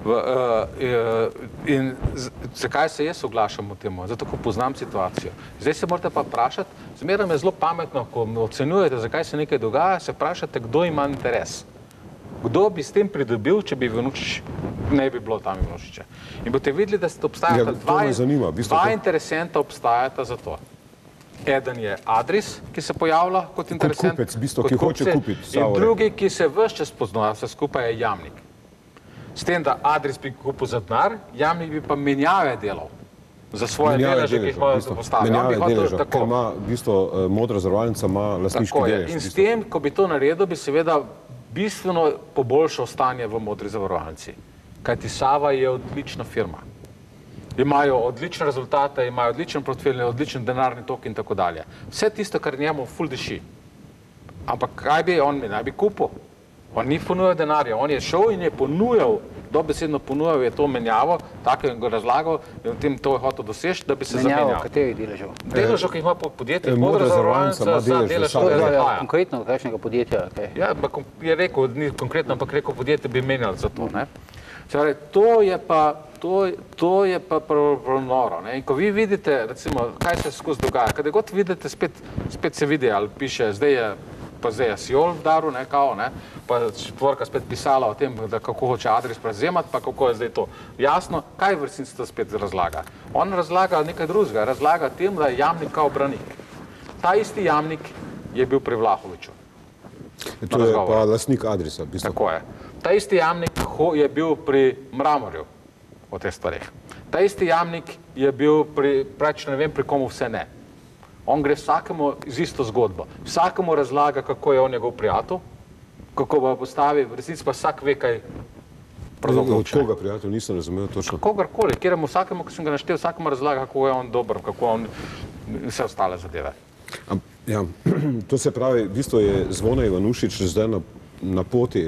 In zakaj se jaz oglašam o tem? Zato, ko poznam situacijo. Zdaj se morate pa vprašati, zmeraj je zelo pametno, ko ocenjujete, zakaj se nekaj dogaja, se vprašate, kdo ima interes. Kdo bi s tem pridobil, če bi Ivanušič ne bi bilo tam Ivanušiča. In boste videli, da obstajata dva interesenta obstajata za to. Eden je Adris, ki se pojavlja kot interesent, kot kupec, v bistvu, ki hoče kupiti Savo Re. In drugi, ki se ves čas pozna, vse skupaj je Jamnik. S tem, da Adris bi kupil za denar, Jamnik bi pa menjave delal za svoje deleže, ki jih imajo postaviti. Menjave deleža, ker ima v bistvu Modra zavarovalnica ima lastniški delež. In s tem, ko bi to naredil, bi seveda bistveno poboljšal stanje v Modri zavarovalnici. Kajti Sava je odlična firma. Imajo odlične rezultate, imajo odličen portfelj, odličen denarni tok in tako dalje. Vse tisto, kar njemu ful diši. Ampak kaj bi on naj bi kupil? On ni ponujal denarja, on je šel in je ponujal, dobesedno ponujal je to menjavo, tako je razlagal in v tem to je hotel doseči, da bi se zamenjal. Menjavo katerih deležev? Deležev, ki jih ima podjetje, Modra zavarovalnica za delež SDH-ja. Konkretno kakšnega podjetja? Ja, je rekel, ni konkretno, ampak rekel, podjetje bi menjali za to, ne. To je pa prav noro. In ko vi vidite, recimo, kaj se skozi dogaja, kada god vidite, spet se vidi, ali piše, zdaj je Sijol vdaril, pa četvorka spet pisala o tem, da kako hoče Adris prevzemati, pa kako je zdaj to. Jasno, kaj v resnici to spet razlaga? On razlaga nekaj drugega, razlaga tem, da je Jamnik kao branik. Ta isti Jamnik je bil pri Vlahoviću. To je pa lastnik Adrisa, v bistvu. Tako je. Ta isti Jamnik je bil pri Mramorju o teh stvareh. Ta isti Jamnik je bil pri komu vse ne. On gre vsakemu z isto zgodbo. Vsakemu razlaga, kako je on njegov prijatelj, kako ga postavi, v resnici pa vsak ve, kaj pravzaprav Od koga prijatelj, nisem razumel točno. Kogarkoli, kjeremu vsakemu, ki sem ga naštel, vsakemu razlaga, kako je on dober, kako on vse ostale zadeve. Ja, to se pravi, v bistvu je Zvone Ivanušič zdaj na poti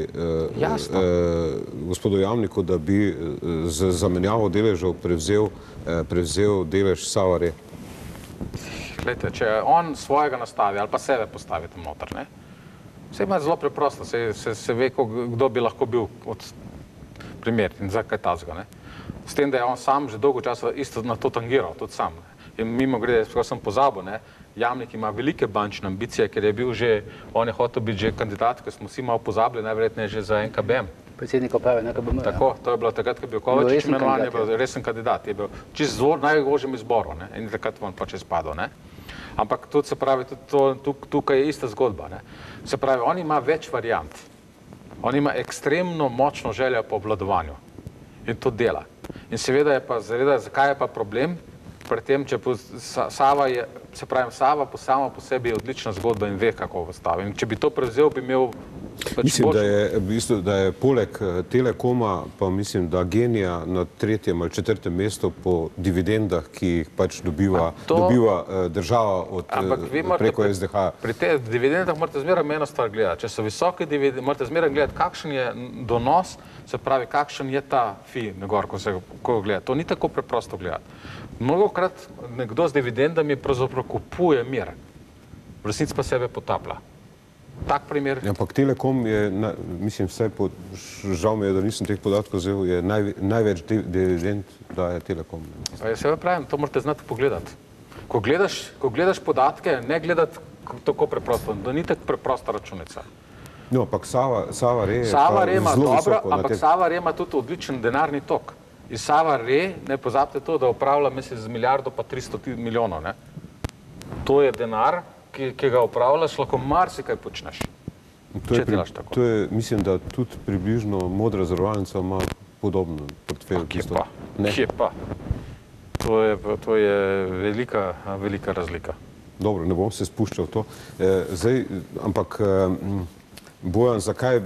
gospodu Jamniku, da bi z zamenjavo deležev prevzel delež Sava Re. Glejte, če on svojega nastavi ali pa sebe postavi tam noter, ne? Vse ima zelo preprosto, se ve, kdo bi lahko bil primer in zakaj tazga, ne? S tem, da je on sam že dolgo časa isto na to tangiral, tudi sam. In mimo grede, ko sem pozabil, ne, Jamnik ima velike bančne ambicije, ker je bil že, on je hotel biti že kandidat, ko smo vsi malo pozabili, najverjetneje že za NKBM. Predsednik uprave NKBM. Tako, to je bilo takrat, ko je bil Kovačič imenovan, je bil resen kandidat, je bil čist najvožjem izboru, ne, in takrat on pač je spadal, ne. Ampak tudi se pravi, tukaj je ista zgodba, ne. Se pravi, on ima več variant. On ima ekstremno močno željo po obvladovanju in to dela. In seveda je pa, zakaj je pa problem? Pri tem, če Sava je, se pravim, Sava sama po sebi je odlična zgodba in ve, kako postavi. In če bi to prevzel, bi imel Mislim, da je poleg Telekoma, pa mislim, da Genija na 3. ali 4. mestu po dividendah, ki jih pač dobiva država preko SDH. Pri teh dividendah morate zmeraj eno stvar gledati. Če so visoke dividende, morate zmeraj gledati, kakšen je donos, se pravi, kakšen je ta fi negor, ko gleda. To ni tako preprosto gledati. Mnogokrat nekdo z dividendami pravzaprav kupuje mir, v resnici pa sebe potaplja. Tak primer. Ampak Telekom je, mislim, vsaj žal mi je, da nisem teh podatkov vzel, je največ dividend daje Telekom. Se pravim, to morate znati pogledati. Ko gledaš podatke, ne gledati tako preprosto, da ni tako preprosta računica. No, ampak Sava Re je Sava Re ima dobro, ampak Sava Re ima tudi odličen denarni tok. Iz Sava Re, ne pozabite to, da upravlja mesec z milijardo pa 300 milijonov, ne. To je denar, ki ga upravljaš, lahko marsikaj počneš. Če delaš tako. To je, mislim, da tudi približno Modra zavarovalnica ima podobno portfelj. Kje pa? To je velika razlika. Dobro, ne bom se spuščal v to. Zdaj, ampak Bojan, zakaj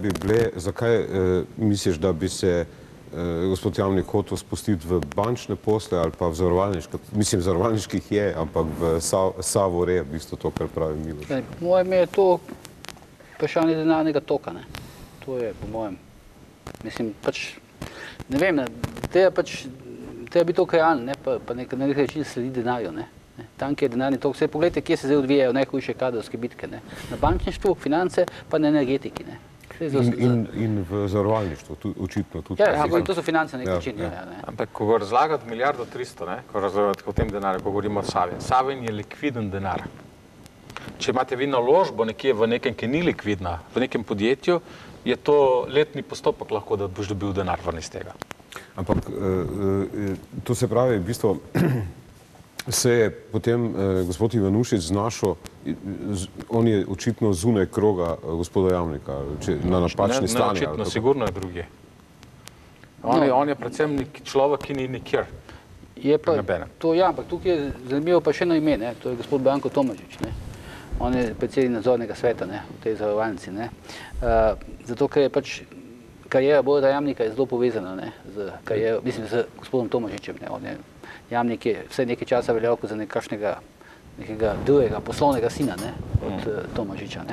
misliš, da bi se gospod Jamnik hotel spustiti v bančne posle ali pa v zavarovalniške? Mislim, zavarovalniških je, ampak v Savo Re, v bistvu to, kar pravi Miloš. Po mojem je to vprašanje denarnega toka, ne. To je po mojem. Mislim, pač, ne vem, treba biti to realno, ne, pa na nek način sledi denarju, ne. Tam, kjer je denarni tok, vse pogledajte, kje se zdaj odvijajo najhujše kadrovske bitke, ne. Na bančništvu, finance, pa na energetiki, ne. In v zavarovalništvu, očitno tudi. Ja, to so finance na nek način. Ampak, ko razlagati 1,3 milijarde, ko razlagati o tem denarju, ko govorimo o Savi, Savin je likviden denar. Če imate vi naložbo nekje v nekem, ki ni likvidna, v nekem podjetju, je to letni postopek lahko, da boš dobil denar ven iz tega. Ampak to se pravi, v bistvu se je potem gospod Ivanušič znašel, on je očitno zunaj kroga gospoda Jamnika, na napačni strani. Ne očitno, sigurno je drugi. On je predvsem človek, ki ni nikjer. Ampak tukaj je zanimivo pa še eno ime, to je gospod Branko Tomažič. On je predsednik nadzornega sveta v tej zavarovalnici. Zato, ker je pač karijera Borisa Jamnika je zelo povezana z kariero, mislim, z gospodom Tomažičem. Jamnik je vse nekaj časa veljal kot za nekega drugega poslovnega sina od Tomažiča.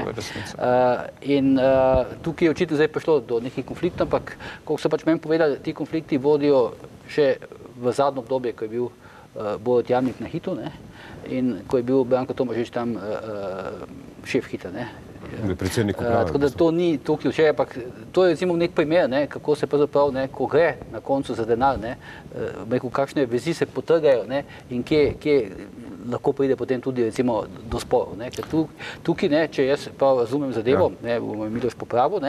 In tukaj je očitno zdaj prišlo do nekih konfliktov, ampak, kako so pač meni povedali, ti konflikti vodijo še v zadnjo obdobje, ko je bil Borut Jamnik na Hitu in ko je bil Branko Tomažič tam šef Hita. Predsednik uprave. Tako da to ni to ključe, ampak to je recimo nek primer, kako se pravzaprav, ko gre na koncu za denar, kakšne vezi se potrgajo in kje lahko pride potem tudi recimo do sporov. Ker tukaj, če jaz prav razumem zadevo, bomo Miloš popravil,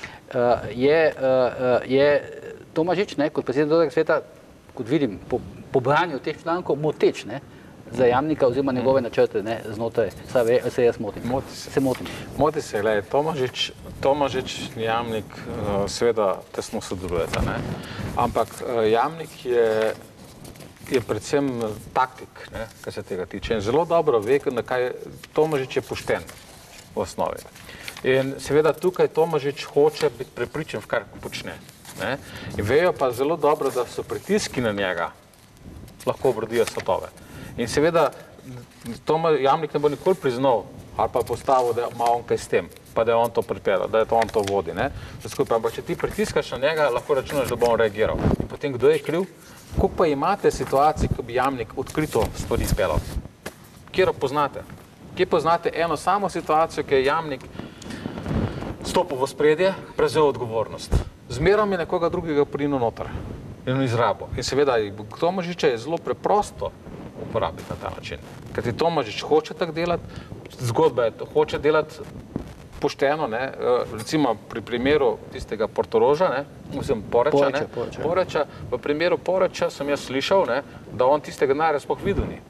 je Tomažič kot predsednik nadzornega sveta, kot vidim, po branju teh člankov moteč za Jamnika oziroma njegove načrte znotraj Save, se jaz motim. Moti se, gledaj, Tomažič in Jamnik seveda tesno sodelujeta, ampak Jamnik je predvsem taktik, kar se tega tiče. In zelo dobro ve, da kaj Tomažič je pošten v osnovi. In seveda tukaj Tomažič hoče biti prepričan, v kar počne. In vejo pa zelo dobro, da so pritiski na njega lahko obrodijo svetove. In seveda Jamnik ne bo nikoli priznal ali pa postavil, da ima on kaj s tem, pa da je on to pripeljal, da je to on to vodi. Ampak če ti pritiskaš na njega, lahko računaš, da bo on reagiral. In potem kdo je kriv? Koliko pa imate situacij, ko bi Jamnik odkrito stvari izpeljal? Kjer poznate? Kje poznate eno samo situacijo, ki je Jamnik stopil v ospredje, prevzel odgovornost? Zmerom je nekoga drugega prinil noter in izrabo. In seveda Tomažiča je zelo preprosto uporabiti na ta način. Ker ti Tomažič hoče tako delati, zgodba je, hoče delati pošteno, recimo pri primeru tistega Portoroža, Poreča, v primeru Poreča sem jaz slišal, da on tistega denarja sploh videl ni.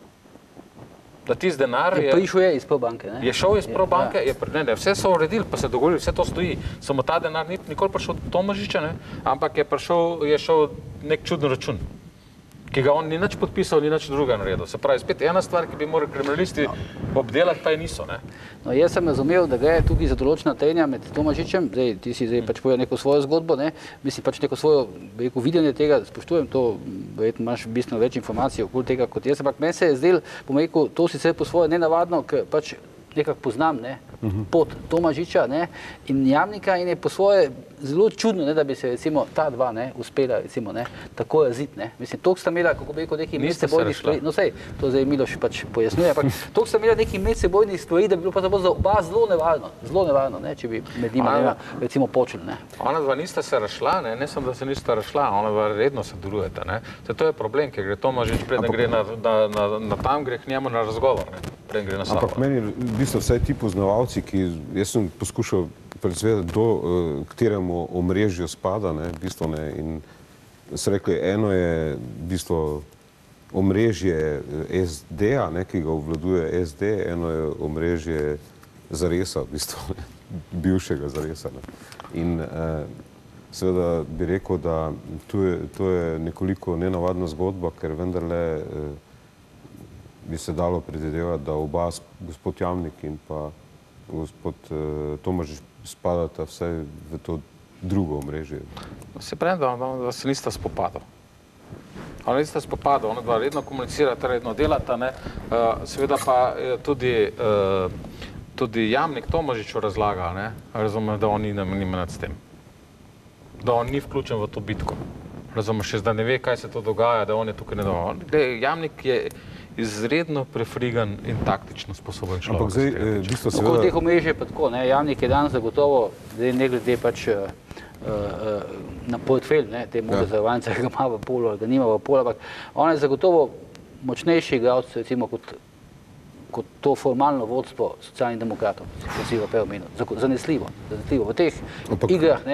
Da tisti denar je... Prišel je iz Probanke, Je šel iz Probanke, vse so uredili, pa se dogovorili, vse to stoji. Samo ta denar ni nikoli prišel od Tomažiča, ampak je šel nek čuden račun, ki ga on ni nič podpisal, ni nič druga naredil. Se pravi, spet ena stvar, ki bi morali kriminalisti obdelati, pa je niso. Jaz sem razumel, da gre tukaj za določena trenja med Tomažičem, ti si zdaj pač povedal neko svojo zgodbo, mislim pač neko svojo videnje tega, spoštujem to, verjetno imaš bistveno več informacij okoli tega kot jaz, ampak meni se je zdel, bom rekel, to sicer po svoje nenavadno, ker pač nekako poznam pot Tomažiča in Jamnika in je po svoje zelo čudno, da bi se recimo ta dva uspela recimo tako raziti. Mislim, toliko sta imela, kako bi rekel, nekih medsebojnih stvari, no sej, to zdaj Miloš pač pojasnjuje, ampak toliko sta imela nekih medsebojnih stvari, da bi bilo pa za oba zelo nevarno, če bi med njima recimo počeli. Ona dva nista se razšla, ne samo da se nista razšla, ona dva redno se delujeta. To je problem, ker gre Tomažič preden gre na tam, gre k njemu na razgovor, preden gre na Savo. Ampak meni v bistvu vsaj ti poznavalci, ki jaz sem poskušal predstaviti, do kateremu omrežju spada, in so rekli, eno je v bistvu omrežje SD-a, ki ga obvladuje SD, eno je omrežje Zaresa, v bistvu, bivšega Zaresa. In seveda bi rekel, da to je nekoliko nenavadna zgodba, ker vendarle bi se dalo predvidevati, da oba, gospod Jamnik in pa gospod Tomažič, spadata vsaj v to drugo omrežje. Se pravi, da se nista spopadal. Ona nista spopadal, ona dva redno komunicirata, redno delata, seveda pa tudi Jamnik Tomažiču razlaga, razume, da on nima nad s tem. Da on ni vključen v to bitko. Razumeš, da ne ve, kaj se to dogaja, da on je tukaj nedovolj. Jamnik je izredno prefrigan in taktično sposoben človek. Ampak zdaj, v bistvu seveda... Tako teh omrežij je pa tako, Jamnik je danes zagotovo, ne glede pač na portfelj, te Modre zavarovance, ki ga ima v polu ali ga nima v polu, ampak on je zagotovo močnejši igralec, recimo, kot to formalno vodstvo socialnih demokratov, kot si ga prej omenil. Zanesljivo. V teh igrah,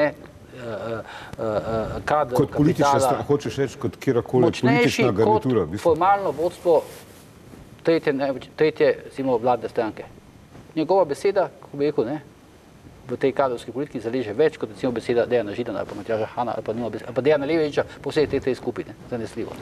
kadr, kot politična stran, hočeš reči, kot kjerkoli politična garnitura. Močnejši kot formalno vodstvo tretje, recimo, vladne stranke. Njegova beseda, kako bi rekel, v tej kadrovski politiki zaleže več kot recimo beseda Dejana Židana ali pa Matjaža Hana ali pa Dejana Leviča po vsej tej skupini. Zanesljivo.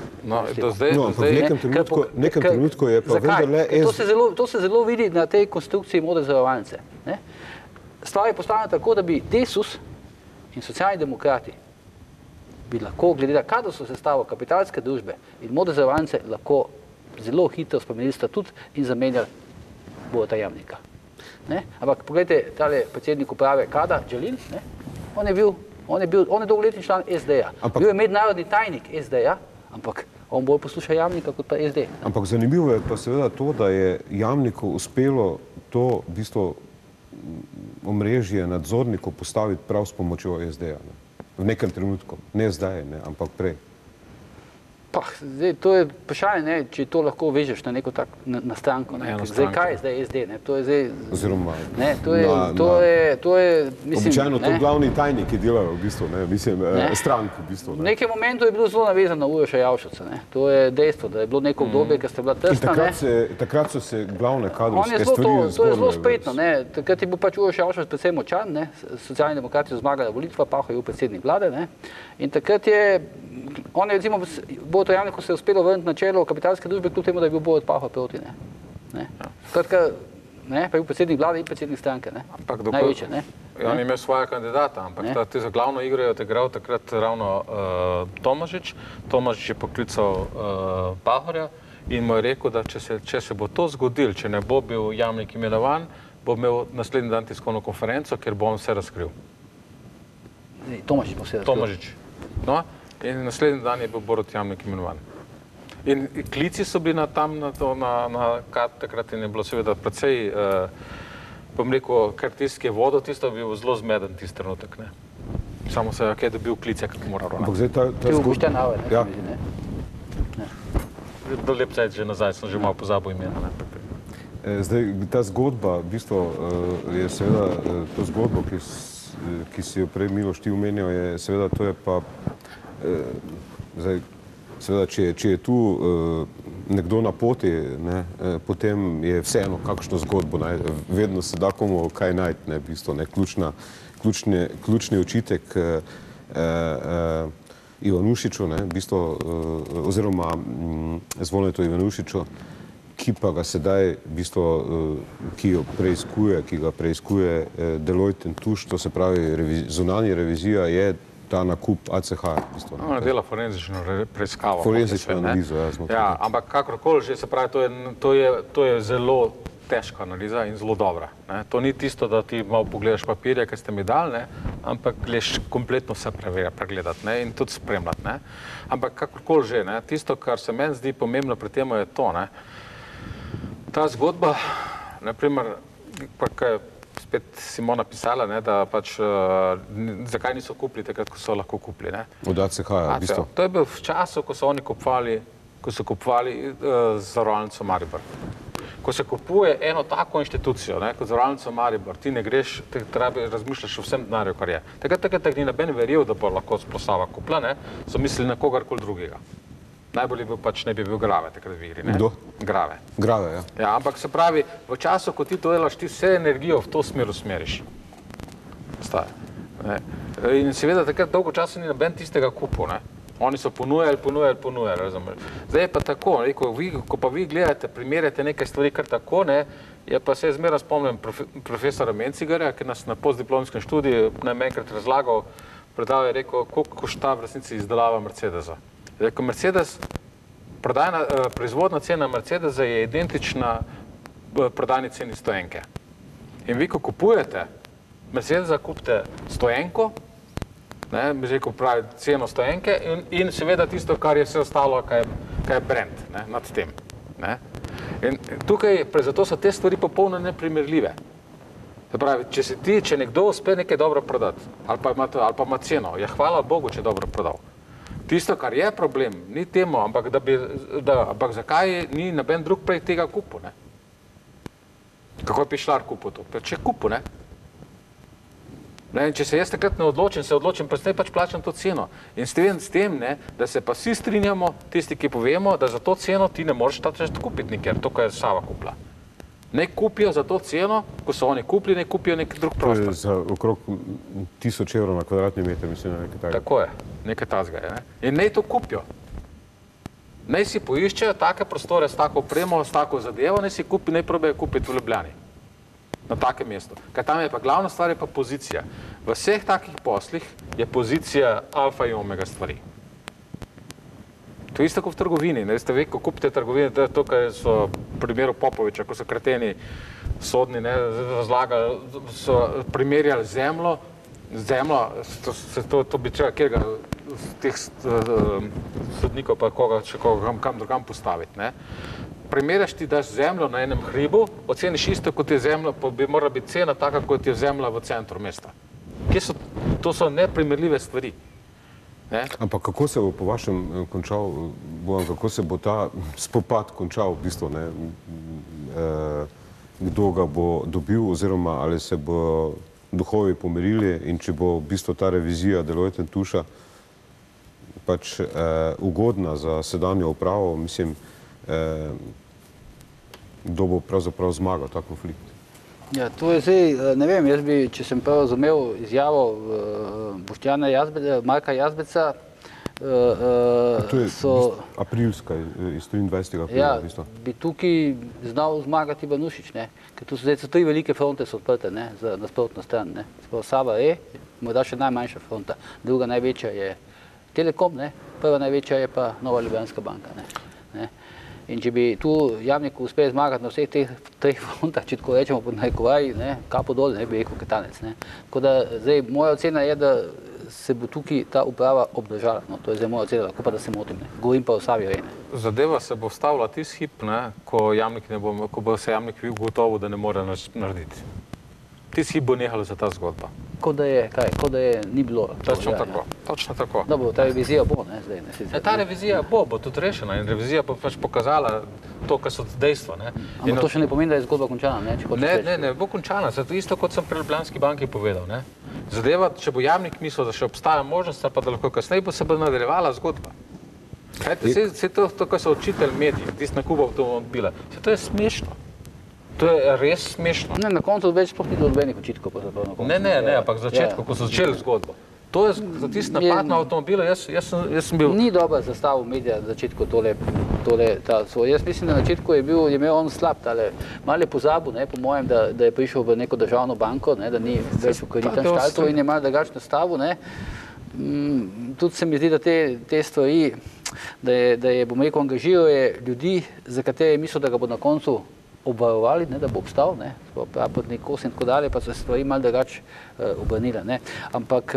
V nekem trenutku je pa vendarle... To se zelo vidi na tej konstrukciji Modre zavarovalnice. Stvar je postavljena tako, da bi Desus in socialni demokrati bi lahko, glede na kadrovsko sestavo kapitalske družbe in Modre zavarovalnice, lahko zelo hitro spremenili statut in zamenjali Borota Jamnika. Ampak pogledajte, tale predsednik uprave Kada, Džalil, on je dolgoletni član SD-ja. Bil je mednarodni tajnik SD-ja, ampak on bolj posluša Jamnika kot pa SD. Ampak zanimivo je pa seveda to, da je Jamniku uspelo to v bistvu omrežje nadzornikov postaviti prav s pomočjo SD-ja. V nekem trenutku. Ne zdaj, ampak prej. To je vprašanje, če to lahko vežeš na neko tak, na stranko. Zdaj, kaj je zdaj SD? To je zdaj... Oziroma... To je, mislim... Običajno to glavni tajniki delajo, v bistvu, mislim, strank, v bistvu. V nekem momentu je bilo zelo navezano na Uroša Javšovca, To je dejstvo, da je bilo neko obdobje, ker ste bila trsna, Takrat so se glavne kadrovske stvari zgodile. To je zelo spretno, Takrat je bil pač Uroš Javšovc predvsem močan, Socialni demokrati so zmagali volitva, Pahor je bil predsednik vlade, In takrat je, on je, recimo, Borutu Jamniku se je uspelo vrniti na čelo kapitalske družbe, kljub temu, da je bil Borut Pahor proti, Skratka, pa je bil predsednik vlade in predsednik stranke, največje, On je imel svoja kandidata, ampak za glavno igro je odigral takrat ravno Tomažič. Tomažič je poklical Pahorja in mu je rekel, da če se bo to zgodilo, če ne bo bil Jamnik imenovan, bo imel naslednji dan tiskovno konferenco, ker bo on vse razkril. Tomažič bo vse razkril. Tomažič. In naslednji dan je bil Borut Jamnik imenovan. In klici so bili tam na to, takrat je bilo seveda precej, bom rekel, ker tisti, ki je vodil tisto, bil zelo zmeden tisti trenutek, Samo se je dobil klice, kako mora ravnati. Ampak zdaj ta zgodba... Boštjan Havel, Do lep cajt že nazaj, sem že malo pozabil imena, Zdaj, ta zgodba, v bistvu, je seveda to zgodbo, ki si jo prej Miloš ti omenjal, je seveda, to je pa, zdaj, seveda, če je tu nekdo na poti, potem je vseeno kakšno zgodbo, vedno se da komu kaj najti, v bistvu, ključni očitek Ivanušiču, v bistvu, oziroma Zvonetu Ivanušiču, ki pa ga sedaj, v bistvu, ki ga preiskuje Deloitte & Touche, to se pravi, zunanja revizija je ta nakup ACH. Ona dela forenzično preiskavo. Forenzično analizo, ja. Ampak kakorkoli že, se pravi, to je zelo težka analiza in zelo dobra. To ni tisto, da ti malo pogledaš papirje, ki ste mi dali, ampak greš kompletno vse pregledati in tudi spremljati. Ampak kakorkoli že, tisto, kar se meni zdi pomembno pri tem, je to, ta zgodba, naprimer, kaj je spet Simona pisala, da pač zakaj niso kupili takrat, ko so lahko kupili. Od ACH-ja, v bistvu. To je bil v času, ko so oni kupovali zavarovalnico Maribor. Ko se kupuje eno tako inštitucijo, kot zavarovalnico Maribor, ti ne greš, razmišljaš o vsem denarju, kar je. Takrat ni noben verjel, da bo lahko Splosava kupila, so mislili na kogarkoli drugega. Najbolj je bil pač, ne bi bil Grave takrat v igri, ne? Kdo? Grave. Grave, ja. Ja, ampak se pravi, v času, ko ti to delaš, ti vse energijo v to smer usmeriš. In seveda takrat dolgo časa ni noben tistega kupil, ne? Oni so ponujali, razumeli. Zdaj je pa tako, ne? Ko pa vi gledate, primerjate neke stvari kar tako, ne? Je pa se zmeraj spomnim profesora Mencigarja, ki nas na postdiplomskem študiju nam enkrat razlagal, predal je rekel, koliko košta v resnici izdelava Mercedesa. Je rekel, Mercedes, proizvodna cena Mercedesa je identična prodajni ceni stoenke. In vi, ko kupujete Mercedesa, kupite stoenko, ne, bi rekel pravi ceno stoenke in seveda tisto, kar je vse ostalo, kaj je brand, ne, nad tem. Ne. In tukaj, zato so te stvari popolno neprimerljive. Se pravi, če nekdo uspe nekaj dobro prodati, ali pa ima ceno, je hvala Bogu, če je dobro prodal. Tisto, kar je problem, ni temu, ampak zakaj ni noben drug prej tega kupil, ne? Kako je Pišlar kupil to? Če je kupil, ne? Če se jaz takrat ne odločim, pa zdaj pač plačam to ceno. In s tem, ne, da se pa vsi strinjamo, tisti, ki povemo, da za to ceno ti ne moreš kupiti nikjer, to, kar je Sava kupila. Ne kupijo za to ceno, ko so oni kupili, ne kupijo nek drug prostor. To je za okrog 1000 evrov na kvadratni meter, mislim, da nekaj takega. Tako je, nekaj tazga je. Ne? In naj to kupijo. Naj si poiščejo take prostore s tako opremo, s tako zadevo, naj probejo kupiti v Ljubljani. Na takem mestu. Kaj tam je pa glavna stvar, je pa pozicija. V vseh takih poslih je pozicija alfa in omega stvari. To je isto kot v trgovini. Ne veste, ko kupite trgovine, to, kar so v primeru Popoviča, ko so kreteni sodni, ne, razlagali, so primerjali zemljo, to bi treba kjerga teh sodnikov pa kam drugam postaviti, ne. Primerjaš ti daš zemljo na enem hribu, oceniš isto, kot je zemlja, pa bi morala biti cena taka, kot je zemlja v centru mesta. To so neprimerljive stvari. Ne? Ampak kako se bo po vašem končal, Bojan, kako se bo ta spopad končal v bistvu, ne? Kdo ga bo dobil oziroma ali se bo duhovi pomirili in če bo v bistvu ta revizija Deloitte & Touche pač ugodna za sedanjo upravo, mislim, kdo bo pravzaprav zmagal ta konflikt? Ja, to je zdaj, ne vem, jaz bi, če sem prav razumel izjavo Boštjana Marka Jazbeca, To je aprilska, iz 23. aprila. Ja, bi tukaj znal zmagati Ivanušič, ne? Ker tu so zdaj 3 velike fronte so odprte, ne, za nasprotno stran, ne. Sprav Sava je, morda še najmanjša fronta, druga največja je Telekom, ne, prva največja je pa Nova Ljubljanska banka, ne. In če bi tu Jamnik uspel zmagati na vseh teh 3 frontah, če tako rečemo pod narekovaji, ne, kapo dol, ne, bi rekel Katanec, ne. Tako da zdaj moja ocena je, da se bo tukaj ta uprava obdržala, no, to je zdaj moja ocena, lahko pa da se motim, ne. Govorim pa o Savi Re, ne. Zadeva se bo stavila tisti hip, ne, ko bo se Jamnik ugotovil, da ne more narediti. Tisti hip bo nehala za ta zgodba. Kot da je, kaj, kot da je ni bilo. Točno tako, točno tako. Dobro, ta revizija bo, ne, zdaj, ne, sicer. Ta revizija bo tudi rešena in revizija bo pač pokazala to, kar so dejstva, ne. Ampak to še ne pomeni, da je zgodba končana, ne, če hočeš reči. Ne, bo končana, zato isto, kot sem pri Ljubljanski banki povedal, ne. Zadeva, če bo Jamnik mislil, da še obstaja možnost, pa da lahko kasneje bo se bo nadaljevala zgodba. Vse to, kar so očitali mediji, tisti nakup avtomobila, vse to je smešno. To je res smešno. Ne, na koncu več sploh ni bilo nobenih očitkov. Ne, ampak v začetku, ko so začeli zgodbo. To je za tisti napad na avtomobile, jaz sem bil... Ni dobro zastavil medija na začetku Jaz mislim, da na začetku je imel on slab tale, malo je pozabil, ne, po mojem, da je prišel v neko državno banko, ne, da ni več v kreditnem in je malo drugače nastavil, ne. Tudi se mi zdi, da te stvari, da je, bom rekel, angažiral je ljudi, za katere je mislil, da ga bo na koncu obvarovali, ne, da bo obstal, ne, pravodni kos in tako dalje, pa so se stvari malo drugače obrnile, ne. Ampak,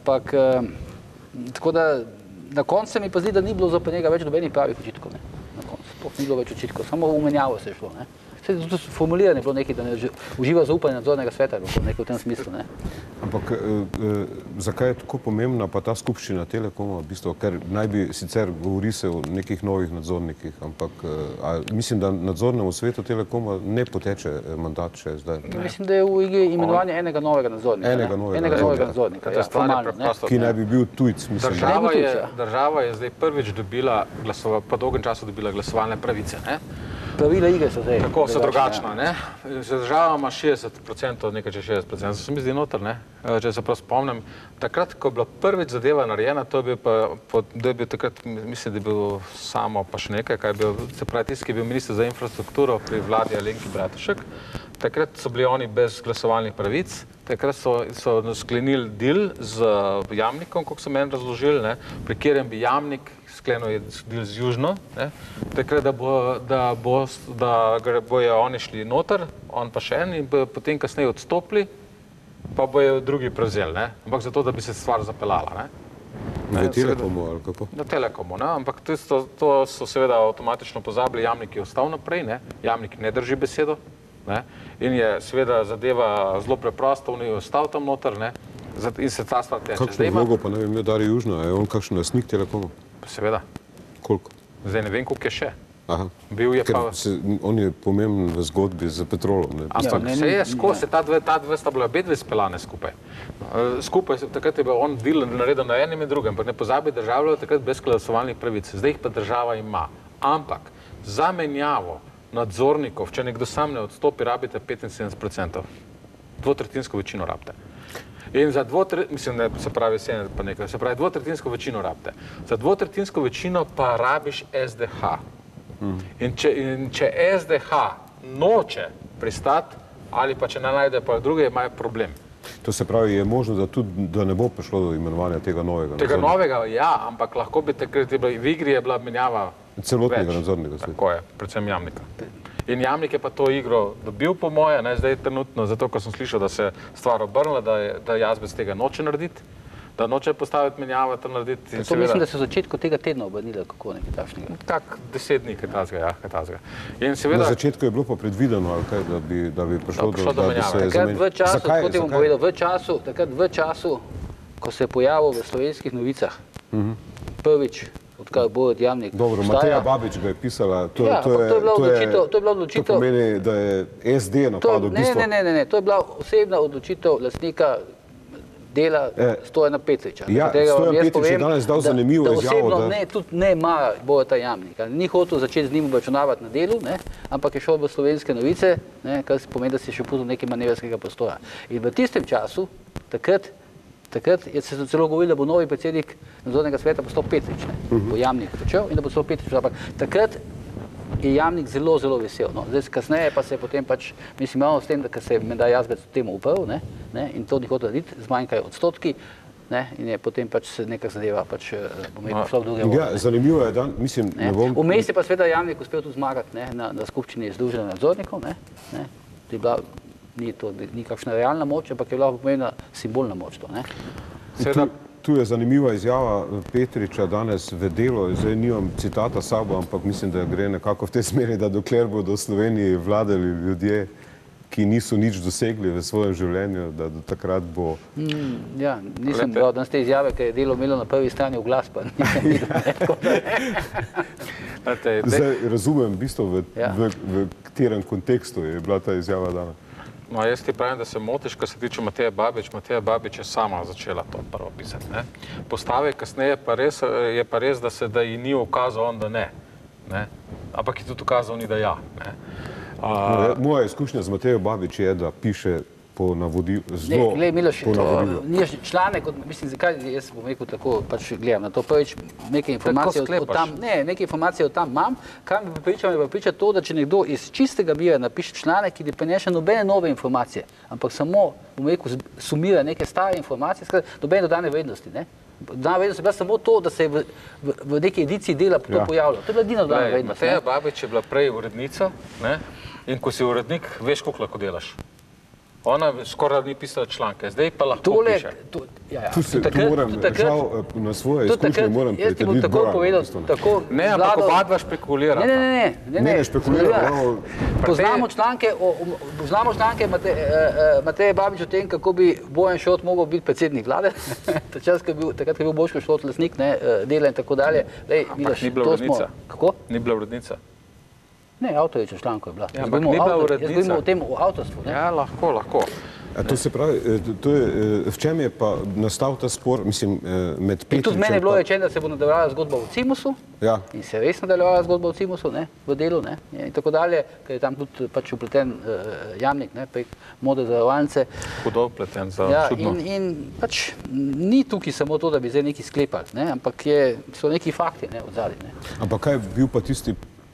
tako da, na koncu se mi pa zdi, da ni bilo zoper njega več nobenih pravih očitkov, ne, na koncu. Sploh ni bilo več očitkov, samo v menjavo se je šlo, ne. Tudi formuliranje je bilo nekaj, da ne uživa zaupanje nadzornega sveta, nekaj v tem smislu. Ne. Ampak zakaj je tako pomembna pa ta skupščina Telekoma, v bistvu, ker naj bi sicer govori se o nekih novih nadzornikih, ampak mislim, da nadzornemu svetu Telekoma ne poteče mandat še zdaj. Mislim, da je v igri imenovanje enega novega nadzornika. Enega novega nadzornika, ja, formalno, ki naj bi bil tujc, mislim. Država je zdaj prvič dobila po dolgem času dobila glasovalne pravice, ne? Pravila igre so zdaj. Tako so drugačna, ne? Država ima 60%, nekaj če 60%, se mi zdi noter, ne? Če se prav spomnim, takrat, ko je bila prvič zadeva narejena, to je bil takrat, mislim, da je bil Samo pa še nekaj, kaj je bil, se pravi, tisti, ki je bil minister za infrastrukturo pri vladi Alenki Bratušek, takrat so bili oni bez glasovalnih pravic, takrat so sklenili deal z Jamnikom, kako so meni razložili, ne, pri katerem bi Jamnik sklenil deal z Južno, ne, takrat, da bojo oni šli noter, on pa še en, in potem kasneje odstopili, pa bojo drugi prevzeli, ne, ampak zato, da bi se stvar zapeljala, ne. Na Telekomu ali kako? Na Telekomu, ne, ampak to so seveda avtomatično pozabili, Jamnik je ostal naprej, ne, Jamnik ne drži besedo, ne, in je seveda zadeva zelo preprosta, on je ostal tam noter, ne, in se ta stvar teče. Kakšno vlogo pa ne vem, je Dari Južno, je on kakšen lastnik Telekomu? Seveda. Koliko? Zdaj ne vem, koliko je še. Aha. Bil je pa... On je pomemben v zgodbi z Petrolom, ne? Ampak se je skozi, ta dve sta bila obe dve speljane skupaj. Skupaj, takrat je bil on deal naredil na enem in drugem, ampak ne pozabi, država je takrat brez glasovalnih pravic, zdaj jih pa država ima. Ampak za menjavo nadzornikov, če nekdo sam ne odstopi, rabite 75%. Dvotretjinsko večino rabite. In za dvotretjinsko večino rabite. Za dvotretjinsko večino pa rabiš SDH. In če SDH noče pristati, ali pa če ne najde pa druge, imajo problem. To se pravi, je možno, da ne bo prišlo do imenovanja tega novega? Tega novega, ja, ampak lahko bi takrat, v igri je bila menjava celotnega nadzornega sveta. Tako je, predvsem Jamnika. In Jamnik je pa to igro dobil po moje, ne, zdaj trenutno, zato, ko sem slišal, da se stvar obrnila, da Jazbec tega noče narediti, da noče postaviti menjava, to narediti. To mislim, da se v začetku tega tedna obrnila, kako nekaj takšnega. Tak 10 dni, kaj tazga. Na začetku je bilo pa predvideno, ali kaj, da bi prišlo do menjave. Takrat v času, ko se je pojavil v Slovenskih novicah, prvič, odkar bo od Jamnik vstaja. Dobro, Mateja Babič ga je pisala, to pomeni, da je SD napadel bistvo. Ne, to je bila osebna odločitev lastnika dela Stojana Petriča. Ja, Stojan Petrič je danes dal zanimivo izjavo, da tudi ne mara Borata Jamnika. Ni hotel začeti z njim obračunavati na delu, ampak je šel v Slovenske novice, kar pomeni, da si še pustil nekaj manevrskega prostora. In v tistem času, takrat je se celo govorilo, da bo novi predsednik nadzornega sveta postal Petrič, bo Jamnik počel in da bo postal Petrič. Ampak takrat je Jamnik zelo, zelo vesel. Zdaj, kasneje pa se je potem pač, mislim, imamo s tem, da se je menda Jazbec temu uprl, in to ni hotel narediti, zmanjkajo odstotki, in je potem pač se neka zadeva pač, bom rekel, šla v druge vode. Ja, zanimivo je, da, mislim, ne bom... Vmes je pa seveda Jamnik uspel tudi zmagati na skupščini Združenja nadzornikov, ni kakšna realna moč, ampak je bila pomembna simbolna moč to, ne? Tu je zanimiva izjava Petriča danes v Delu, zdaj nimam citata sabo, ampak mislim, da gre nekako v tej smeri, da dokler bodo v Sloveniji vladali ljudje, ki niso nič dosegli v svojem življenju, da do takrat bo... Ja, nisem bral danes te izjave, ker je Delo imelo na prvi strani v glas, pa nisem videl. Zdaj razumem v bistvu, v katerem kontekstu je bila ta izjava danes. No, jaz ti pravim, da se motiš, kar se tiče Mateja Babič. Mateja Babič je sama začela to prvo pisati, ne. Postave kasneje je pa res, da ji ni ukazal on, da ne. Ampak je tudi ukazal ni, da ja. Moja izkušnja z Matejo Babič je, da piše po navodilu, zelo po navodilu. Članek, mislim, zakaj jaz bom rekel tako, pač gledam na to prvič, neke informacije od tam imam, kaj me pripriča to, da če nekdo iz čistega vira napiše članek, ki ne prinese nobene nove informacije, ampak samo, bom rekel, sumira neke stare informacije, nobene dodane vrednosti, ne? Dodana vrednost je bila samo to, da se je v neki ediciji Dela to pojavljalo. To je bila edina dodana vrednost. Mateja Babič je bila prej urednica, in ko si urednik, veš, koliko lahko delaš. Ona skoraj ni pisala članke, zdaj pa lahko piše. Tu moram, žal, na svoje izkušnje moram pritrditi Goranu. Ne, ampak obadva špekulirata. Ne, špekuliramo. Poznamo članke Mateje Babič o tem, kako bi Bojan Šrot mogel biti predsednik vlade. Takrat je bil Boško Šrot lastnik Dela in tako dalje. Ampak ni bila urednica. Kako? Ni bila urednica. Ne, avtorična članka je bila. Ja, ampak ni bila urednica. Jaz govorim o tem, o avtorstvu. Ja, lahko. To se pravi, v čem je pa nastal ta spor, mislim, med Petričem... In tudi meni je bilo rečeno, da se bo nadaljevala zgodba o Cimusu, in se je res nadaljevala zgodba o Cimusu, v Delu, in tako dalje, ker je tam tudi pač upleten Jamnik, prek Mode zavarovalnice. Hudo upleten, čudno. In pač ni tukaj samo to, da bi zdaj nekaj sklepali, ampak so neki fakti od zadaj. Ampak kaj je bil pa tisti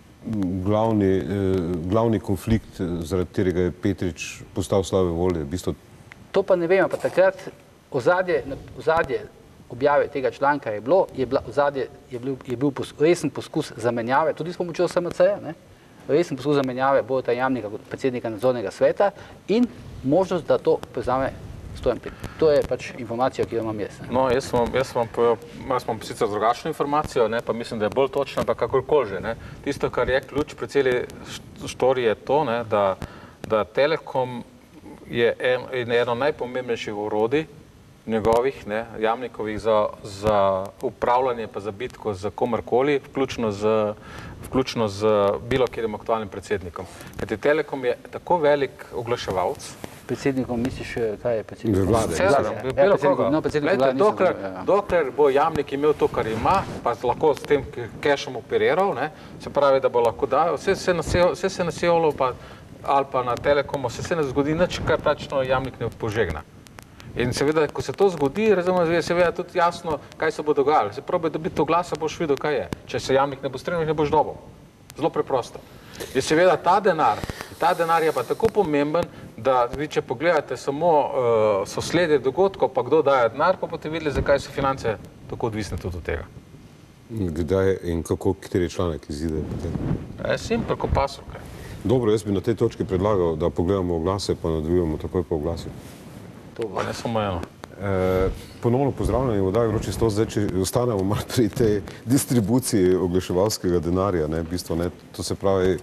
glavni konflikt, zaradi katerega je Petrič postal slabe volje? To pa ne vem, pa takrat ozadje objave tega članka je bil resen poskus zamenjave, tudi s pomočjo SMC-ja, resen poskus zamenjave Boruta Jamnika kot predsednika nadzornega sveta in možnost, da to prevzame Stojan Petrič. To je pač informacija, ki jo imam jaz. No, jaz imam sicer drugačno informacijo, pa mislim, da je bolj točna, pa kakorkoli že. Tisto, kar je ključ pri celi štoriji je to, da Telekom je eno najpomembnejših orodij njegovih, Jamnikovih, za upravljanje pa za bitko z komarkoli, vključno z bilo katerim aktualnim predsednikom. Kajti Telekom je tako velik oglaševalec. Predsednikom misliš, kaj je predsednik? Vlade. Dokler bo Jamnik imel to, kar ima, pa lahko s tem cashom operiral, se pravi, da bo lahko dal, vse se na Seolu ali pa na Telekomu, se ne zgodi nič, kar praktično Jamnik ne požegna. In seveda, ko se to zgodi, je seveda tudi jasno, kaj se bo dogajalo. Se probaj dobiti oglasa, boš videl, kaj je. Če se Jamnik ne bo strinjal, ne boš dobil. Zelo preprosto. Je seveda ta denar je pa tako pomemben, da vi, če pogledate samo sosledje dogodkov, pa kdo daje denar, pa boste videli, zakaj so finance tako odvisne tudi od tega. Kdaj in kako, kateri članek izide? Preko pasovke. Dobro, jaz bi na tej točki predlagal, da pogledamo oglase, pa nadaljujemo takoj po oglasih. To ne samo eno. Ponovno pozdravljanje v oddaji Vroči sto, zdaj, če ostanemo malo pri tej distribuciji oglaševalskega denarja, to se pravi,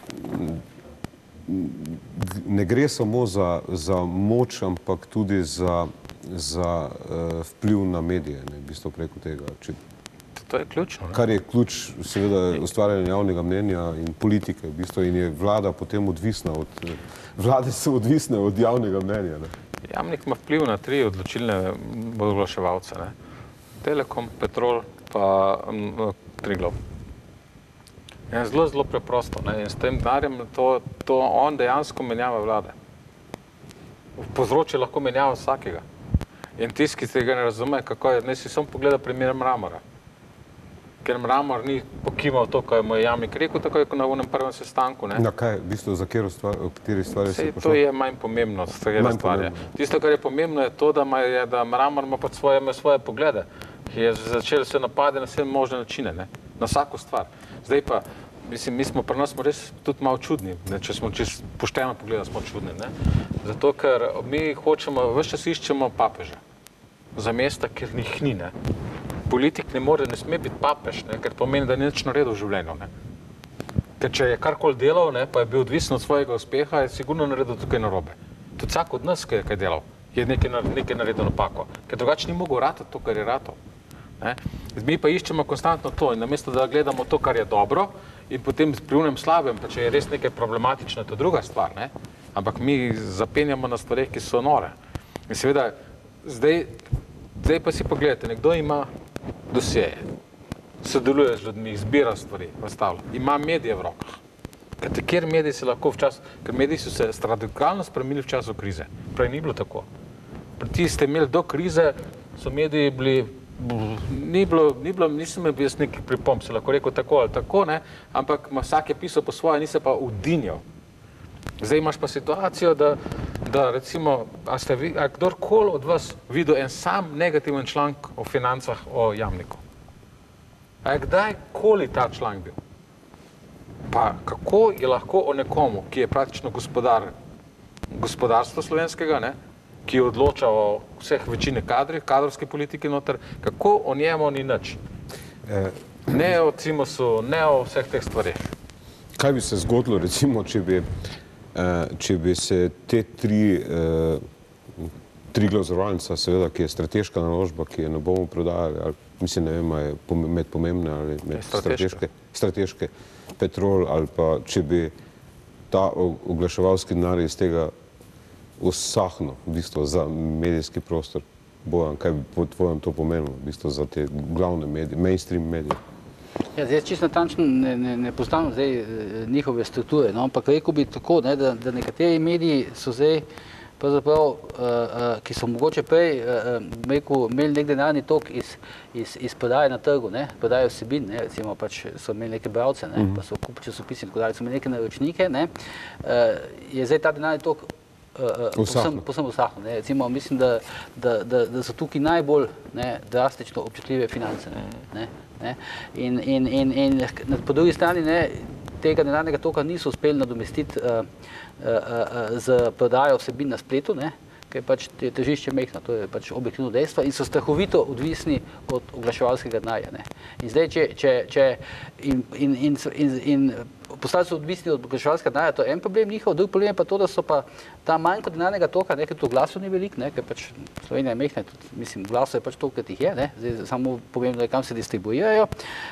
ne gre samo za moč, ampak tudi za vpliv na medije, v bistvu preko tega. To je ključno. Kar je ključ, seveda, ustvarjanja javnega mnenja in politike, v bistvu, in je vlada potem odvisna od, vlade so odvisne od javnega mnenja. Jamnik ima vpliv na 3 odločilne oglaševalce. Telekom, Petrol pa Triglav. Zelo preprosto. In s tem denarjem to on dejansko menjava vlade. Povzroči lahko menjava vsakega. In tisti, ki tega ne razume, kako je, ne si samo pogleda primer Mramora. Ker Mramor ni pokimal to, kaj mu je Jamnik rekel, tako je na unem prvem sestanku. Na kaj, v bistvu, za kateri stvari se je pošlo? To je manj pomembno, Tisto, kar je pomembno, je to, da Mramor ima pač svoje poglede, ki je začel se napade na vse možne načine, na vsako stvar. Zdaj pa, mislim, pri nas smo res tudi malo čudni, če smo pošteno pogledali, smo čudni. Zato, ker mi hočemo, ves čas iščemo papeža za mesta, kjer njih ni. Politik ne sme biti papež, ker pomeni, da ni nič naredil v življenju. Ker če je karkoli delal, pa je bil odvisen od svojega uspeha, je sigurno naredil tukaj narobe. Tudi vsak od nas, ki je kaj delal, je nekaj naredil napako, ker drugače ni mogel ratati to, kar je ratal. Mi pa iščemo konstantno to in namesto, da gledamo to, kar je dobro in potem pri unem slabem, pa če je res nekaj problematično, to je druga stvar, ampak mi zapenjamo na stvareh, ki so nore. In seveda, zdaj pa si pogledajte, nekdo ima dosjeje, sodeluje z ljudmi, zbira stvari, ima medije v rokah. Kjer mediji se lahko ker mediji so se radikalno spremenili v času krize. Prej ni bilo tako. Ti ste imeli do krize, so mediji bili, nisem imel jaz nekih pripomb, se lahko rekel tako ali tako, ampak vsak je pisal po svoje, ni se pa udinjal. Zdaj imaš pa situacijo, da recimo, a kdorkoli od vas videl en sam negativen članek o financah o Jamniku? A je kdajkoli ta članek bil? Pa kako je lahko o nekomu, ki je praktično gospodar gospodarstva slovenskega, ne, ki odloča o vseh večine kadrovske politike noter, kako o njemu ni nič. Ne o Cimosu, ne o vseh teh stvarih. Kaj bi se zgodilo, recimo, če bi se te Triglav zavarovalnica, seveda, ki je strateška naložba, ki je ne bomo prodajali, ali mislim, ne vem, je med pomembne ali med strateške, Petrol, ali pa če bi ta oglaševalski denar iz tega usahnil, v bistvu, za medijski prostor. Bojan, kaj bi po tvojem to pomenilo, v bistvu, za te glavne medije, mainstream medije? Ja, zdaj čisto natančno ne poznam zdaj njihove strukture, no, ampak rekel bi tako, ne, da nekateri mediji so zdaj pravzaprav, ki so mogoče prej imeli nek denarni tok iz prodaje na trgu, ne, prodaje vsebin, ne, recimo pač so imeli neke bralce, ne, pa so kupi časopisi in tako dalje, so imeli neke naročnike, ne, je zdaj ta denarni tok povsem usahnil, ne, recimo mislim, da so tukaj najbolj, ne, drastično občutljive finance, ne. In po drugi strani, ne, tega denarnega toka niso uspeli nadomestiti z prodajo vsebin na spletu, ne, ker je pač težišče mehno, to je pač objektivno dejstvo in so strahovito odvisni od oglaševalskega denarja, ne. In zdaj, postali so odvisni od oglaševalskega denarja, to je en problem njihov, drugi problem je pa to, da so pa ta manjko denarnega toka, ne, ker to glasov ni veliko, ne, ker pač Slovenija je mehna, mislim, glasov je pač toliko, kot jih je, ne, zdaj samo pomembno je, kam se distribuirajo,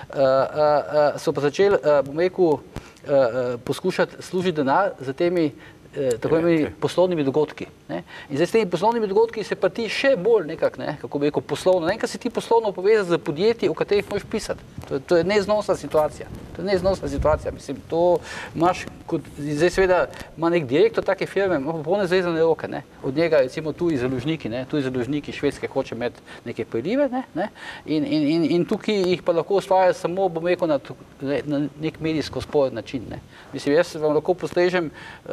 so pa začeli, bom rekel, poskušati služiti denar za temi tako imenimi poslovnimi dogodki. Ne? In zdaj s temi poslovnimi dogodki se pa ti še bolj nekako, ne, kako bi rekel, poslovno, nekaj se ti poslovno povezati z podjetji, o katerih moraš pisati. To je neznosna situacija. To je neznosna situacija. Mislim, to imaš, kot, zdaj seveda ima nek direktor take firme, ima popolne zvezane roke, ne. Od njega recimo tuji založniki, ne, tuji založniki Švedske hoče imeti neke prilive, ne, in tukaj jih pa lahko ustvarja samo, bom rekel, na nek medijsko sporen način, ne. Mislim, jaz vam lahko postrežem,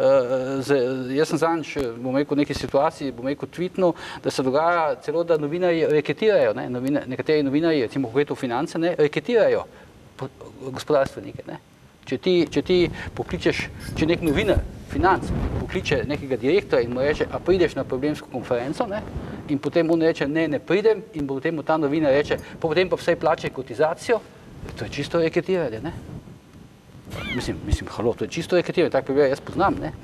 jaz sem zadnjič, bom rekel, v neki situaciji, bom rekel, tweetnul, da se dogaja celo, da novinarji reketirajo, ne, nekateri novinarji, recimo v finance, ne, reketirajo gospodarstvenike, ne. Če ti pokličeš, če nek novinar financ pokliče nekega direktora in mu reče, a prideš na problemsko konferenco, ne, in potem on reče, ne pridem, in potem mu ta novinar reče, potem pa vsaj plače kotizacijo, to je čisto reketiranje, ne. Mislim, halo, to je čisto reketiranje, tak primer jaz poznam, ne.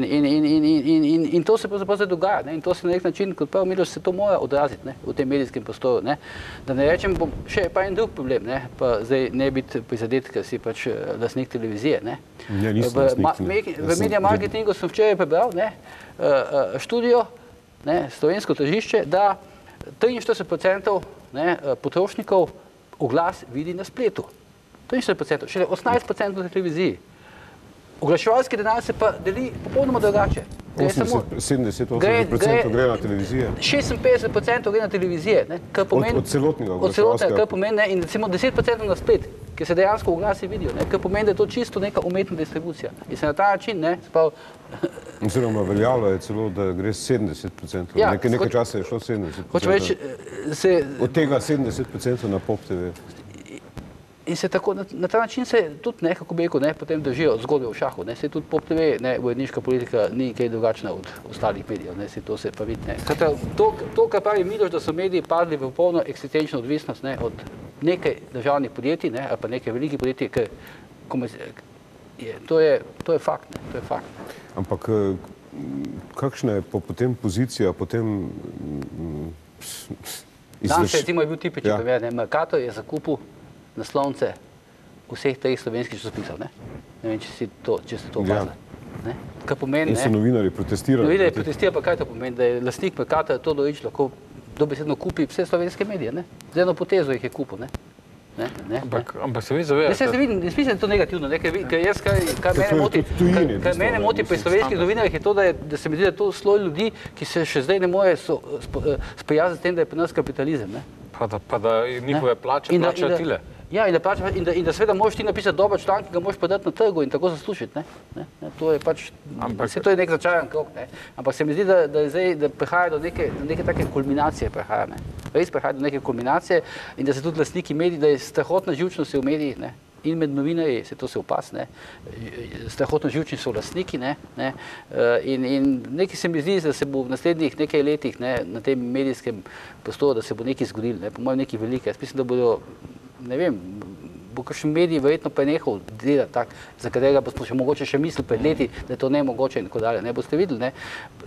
In to se pravzaprav zdaj dogaja, ne, in to se na nek način, kot prav Miloš, se to mora odraziti, ne, v tem medijskem prostoru, ne. Da ne rečem, še pa en drug problem, ne, pa zdaj ne biti prizadet, ker si pač lastnik televizije, ne. Ja, nisem lastnik. V media marketingu sem včeraj prebral, ne, študijo, ne, slovensko tržišče, da 43% ne, potrošnikov oglas vidi na spletu. 43%, šele 18% na televiziji. Oglaševalski denar se pa deli popolnoma drugače. 70-80% gre na televizije. 56% gre na televizije, ne, kar pomeni, od celotnega oglaševalskega. Kar pomeni, ne, in recimo 10% na splet, ker se dejansko oglasi vidijo, ne, kar pomeni, da je to čisto neka umetna distribucija. In se na ta način, ne, sprav... Oziroma, veljalo je celo, da gre 70%. Ja, nekaj časa je šlo 70%. Hočem reči, od tega 70% na Pop TV. In se tako, na ta način se tudi nekako bi rekel, ne, potem držijo zgodbe v šahu, ne, se tudi Pop TV, ne, uredniška politika ni kaj drugačna od ostalih medijev, ne, se to se pa vidi, ne. To, kar pravi Miloš, da so mediji padli v polno eksistenčno odvisnost, ne, od nekaj državnih podjetij, ne, ali pa nekaj velikih podjetij, ker to je fakt, ne, to je fakt. Ampak kakšna je potem pozicija, potem Danes recimo je bil tipičen primer, ne, Mercator je zakupil naslovnice vseh treh slovenskih časopisov, ne? Ne vem, če ste to opazili. Ne? Kar pomeni, in so novinarji protestirali. Novinarji protestirajo, pa kaj to pomeni, da je lastnik Mercatorja Todorić lahko dobesedno kupi vse slovenske medije, ne? Z eno potezo jih je kupil, ne? Ampak se vi zavedate? Jaz mislim, da je to negativno, ne? Ker jaz, kar mene moti pri slovenskih novinarjih je to, da se mi zdi, da je to sloj ljudi, ki se še zdaj ne more sprijazniti s tem, da je pri nas kapitalizem, ne? Pa da njihove plače plačajo tile. Ja, in da seveda možeš ti napisati dober članek, ki ga možeš podati na trgu in tako zaslužiti, ne? To je pač, to je nek začaran krog, ne? Ampak se mi zdi, da prihaja do neke take kulminacije, prihaja, ne? Res prihaja do neke kulminacije in da se tudi lastniki medij, da je strahotna živčnost v medijih, ne? in med novinarji, se to se opas, ne, strahotno živčni so lastniki, ne, in nekaj se mi zdi, da se bo v naslednjih nekaj letih, ne, na tem medijskem prostoru, da se bo nekaj zgodilo, ne, po mojem nekaj velike. Jaz mislim, da bodo, ne vem, bo kakšen medij verjetno prenehal delati tak, za katerega smo še mogoče še mislili pred leti, da je to nemogoče in tako dalje, ne, boste videli, ne.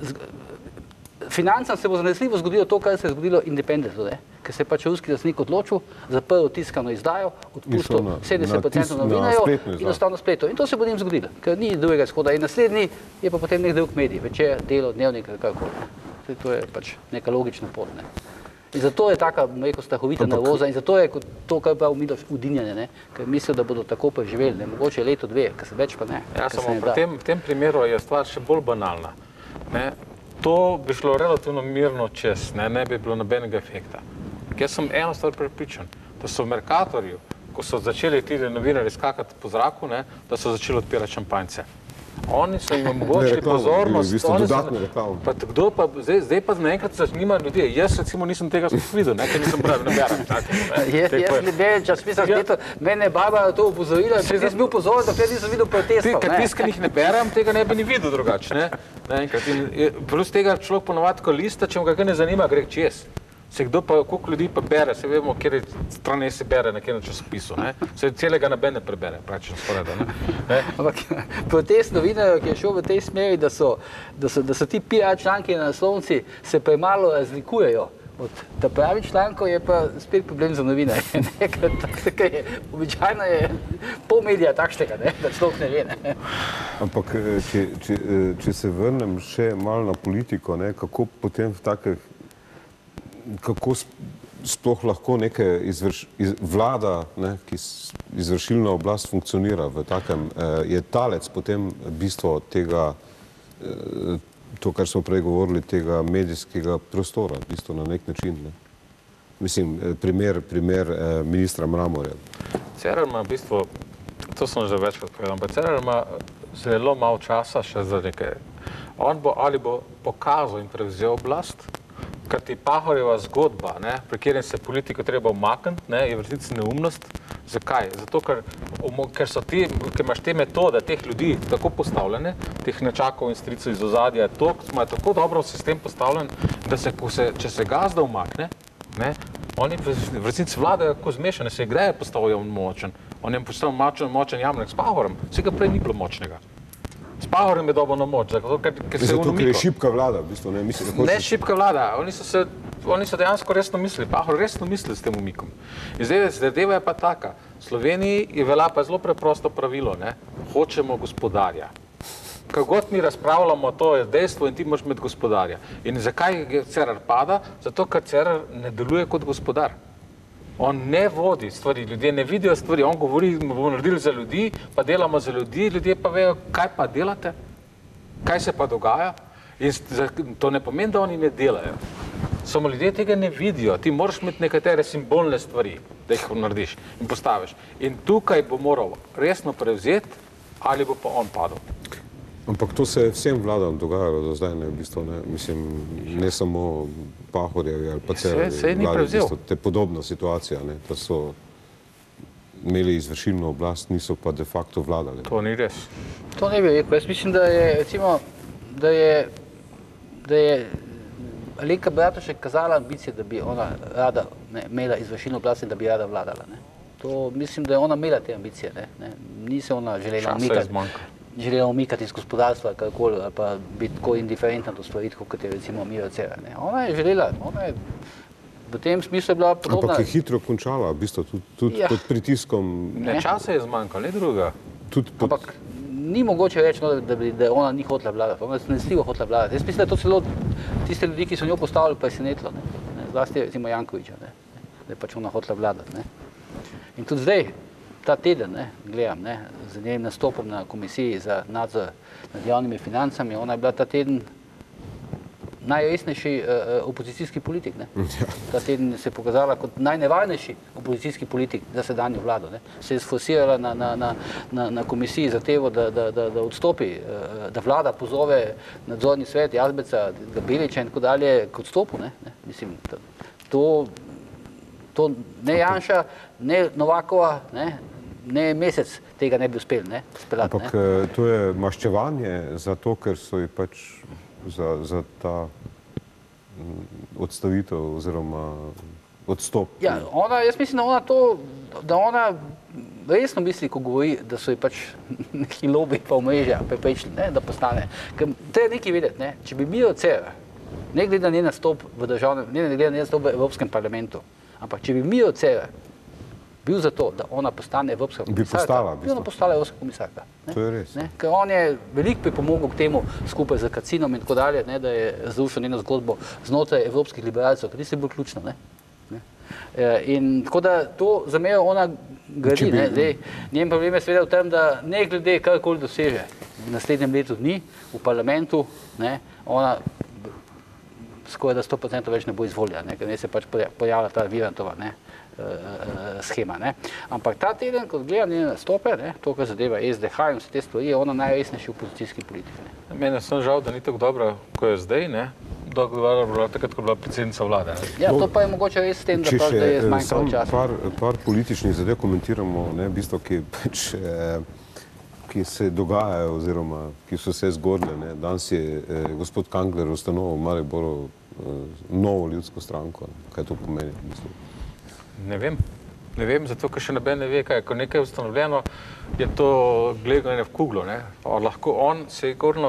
Financam se bo zanesljivo zgodilo to, kar se je zgodilo Independentu, ker se je pač ruski lastnik odločil, zaprl tiskano izdajo, odpustil 70% novinarjev in ostal na spletu. In to se bo njim zgodilo, ker ni drugega izhoda. In naslednji je pa potem nek drug medij, Večer, Delo, Dnevnik, kakorkoli. To je pač neka logična pot. Ne. In zato je taka, rekel, strahovita nervoza in zato je to, kar prav Miloš, udinjanje, ne, ker mislijo, da bodo tako preživeli, ne, mogoče leto, dve, ker se več pa ne. Ja, samo v tem primeru je stvar še bolj banalna. Ne. To bi šlo relativno mirno čez, ne bi bilo nobenega efekta. Jaz sem eno stvar prepričan, da so v Mercatorju, ko so začeli ti novinarji skakati po zraku, ne, da so začeli odpirati šampanjce. Oni so jim omogočili pozornost, kdo pa, zdaj pa naenkrat zanima ljudi. Jaz recimo nisem tega videl, ker nisem bral, ne berem. Jaz ne berem časopisa, mene je Barbara to opozorila, če nisem bil pozoren, dokler nisem videl protestov. Ker tiskanih ne berem, tega ne bi ni videl drugače. Plus tega človek ponovadi, ko lista, če mu ga ne zanima, gre čez. Se kdo pa, koliko ljudi pa bere, se vemo, kjer strane se bere na kjer časopisu, ne? Se celega noben ne prebere, praktično skoraj, ne? Ampak protest novinarjev, ki je šel v tej smeri, da so ti PR članki na naslovnici se premalo razlikujejo od ta pravi člankov, je pa spet problem za novinarje, ne? Ker običajno je pol medija takšnega, ne? Da človek ne ve, ne? Ampak, če se vrnem še malo na politiko, ne? Kako potem v takih kako sploh lahko neka vlada, ki izvršilna oblast funkcionira v takem, je talec potem bistvo tega, to, kar smo prej govorili, tega medijskega prostora, bistvo na nek način. Mislim, primer ministra Mramorja. Cerar ima v bistvu, to sem že večkrat povedal, ampak Cerar ima zelo malo časa še za nekaj. On bo ali bo pokazal in prevzel oblast, ker ti Pahorjeva zgodba, pri katerem se politiko treba umakniti, je v resnici neumnost. Zakaj? Zato, ker imaš te metode, teh ljudi tako postavljene, teh nečakov in stricev iz ozadja, imajo tako dobro sistem postavljen, da če se gazda umakne, oni v resnici vladajo kako zmešane, se igreje postavljajo močen. On je postal močen Jamnik s Pahorjem, vsega prej ni bilo močnega. S Pahorjem je dobil na moč, ker se je umikal. Zato, ker je šibka vlada, v bistvu, ne? Ne šibka vlada, oni so dejansko resno mislili, Pahor resno mislili s tem umikom. In zdaj zadeva je pa taka, v Sloveniji je velja pa zelo preprosto pravilo, hočemo gospodarja. Kagod mi razpravljamo, to je dejstvo in ti moraš imeti gospodarja. In zakaj Cerar pada? Zato, ker Cerar ne deluje kot gospodar. On ne vodi stvari, ljudje ne vidijo stvari, on govori, bomo naredili za ljudi, pa delamo za ljudi, ljudje pa vejo, kaj pa delate, kaj se pa dogaja. In to ne pomeni, da oni ne delajo. Samo ljudje tega ne vidijo, ti moraš imeti nekatere simbolne stvari, da jih narediš in postaviš. In tukaj bo moral resno prevzeti, ali bo pa on padel. Ampak to se je vsem vladam dogajalo do zdaj, v bistvu, mislim, ne samo Pahorjevi ali pa Cerarjevi vladi, v bistvu, te podobna situacija, da so imeli izvršilno oblast, niso pa de facto vladali. To ni res. To ne bi rekel. Jaz mislim, da je, recimo, da je Alenka Bratušek kazala ambicije, da bi ona rada imela izvršilno oblast in da bi rada vladala. To mislim, da je ona imela te ambicije. Ni se ona želela umikati iz gospodarstva ali karkoli, ali pa biti tako indiferentna do stvari, kot je recimo Miro Cerar. Ona je želela, ona je v tem smislu je bila podobna. Ampak je hitro končala, v bistvu, tudi pod pritiskom. Ne, časa je zmanjkalo, ne druga. Ampak ni mogoče reči, da ona ni hotela vladati, ona je zanesljivo hotela vladati. Jaz mislim, da je to celo tiste ljudi, ki so njo postavili, presenetilo. Zlasti recimo Jankovića, da je pač ona hotela vladati. In tudi zdaj, ta teden, gledam, z njenim nastopom na komisiji za nadzor nad javnimi financami, ona je bila ta teden najresnejši opozicijski politik. Ta teden se je pokazala kot najnevarnejši opozicijski politik za sedanjo vlado. Se je sforsirala na komisiji zahtevo, da odstopi, da vlada pozove nadzorni svet Jazbeca, Gabeliča in tako dalje k odstopu. Mislim, to ne Janša, ne Novakova, ne mesec tega ne bi uspeli, ne, speljati. Ampak to je maščevanje zato, ker so ji pač za ta odstavitev oziroma odstop. Ja, jaz mislim, da ona resno misli, ko govori, da so ji pač neki lobi pa omrežja preprečili, da postane. Ker treba nekaj vedeti, ne, če bi Miro Cerar, ne glede na njen nastop v državnem, ne glede na njen nastop v Evropskem parlamentu, ampak če bi Miro Cerar bil za to, da ona postane evropska komisarka, bi ona postala evropska komisarka. To je res. Ker on je veliko pripomogel k temu skupaj z Kacinom in tako dalje, da je razrušil njeno zgodbo znotraj evropskih liberalcev, ker tisto je bilo ključno. In tako da to za me ona gradi. Njen problem je seveda v tem, da ne glede karkoli doseže v naslednjem letu dni v parlamentu, ona skoraj da 100% več ne bo izvoljena, ker ne se pač pojavlja ta Virantova schema. Ampak ta teden, ko gledam njene nastope, to, kar zadeva SDH in vse te stvari, je ona najresnejši opozicijski politik. Meni je žal, da ni tako dobra, ko je zdaj, takrat, ko je bila predsednica vlade. Ja, to pa je mogoče res s tem, da je zmanjkalo časa. Par političnih zadev komentiramo, bistvo, ki se dogajajo oziroma ki so se zgodile. Danes je gospod Kangler ustanovil v Mariboru novo ljudsko stranko. Kaj to pomeni? Ne vem, zato ker še noben ne ve, kaj. Ko nekaj je ustanovljeno, je to gledanje v kuglo. On se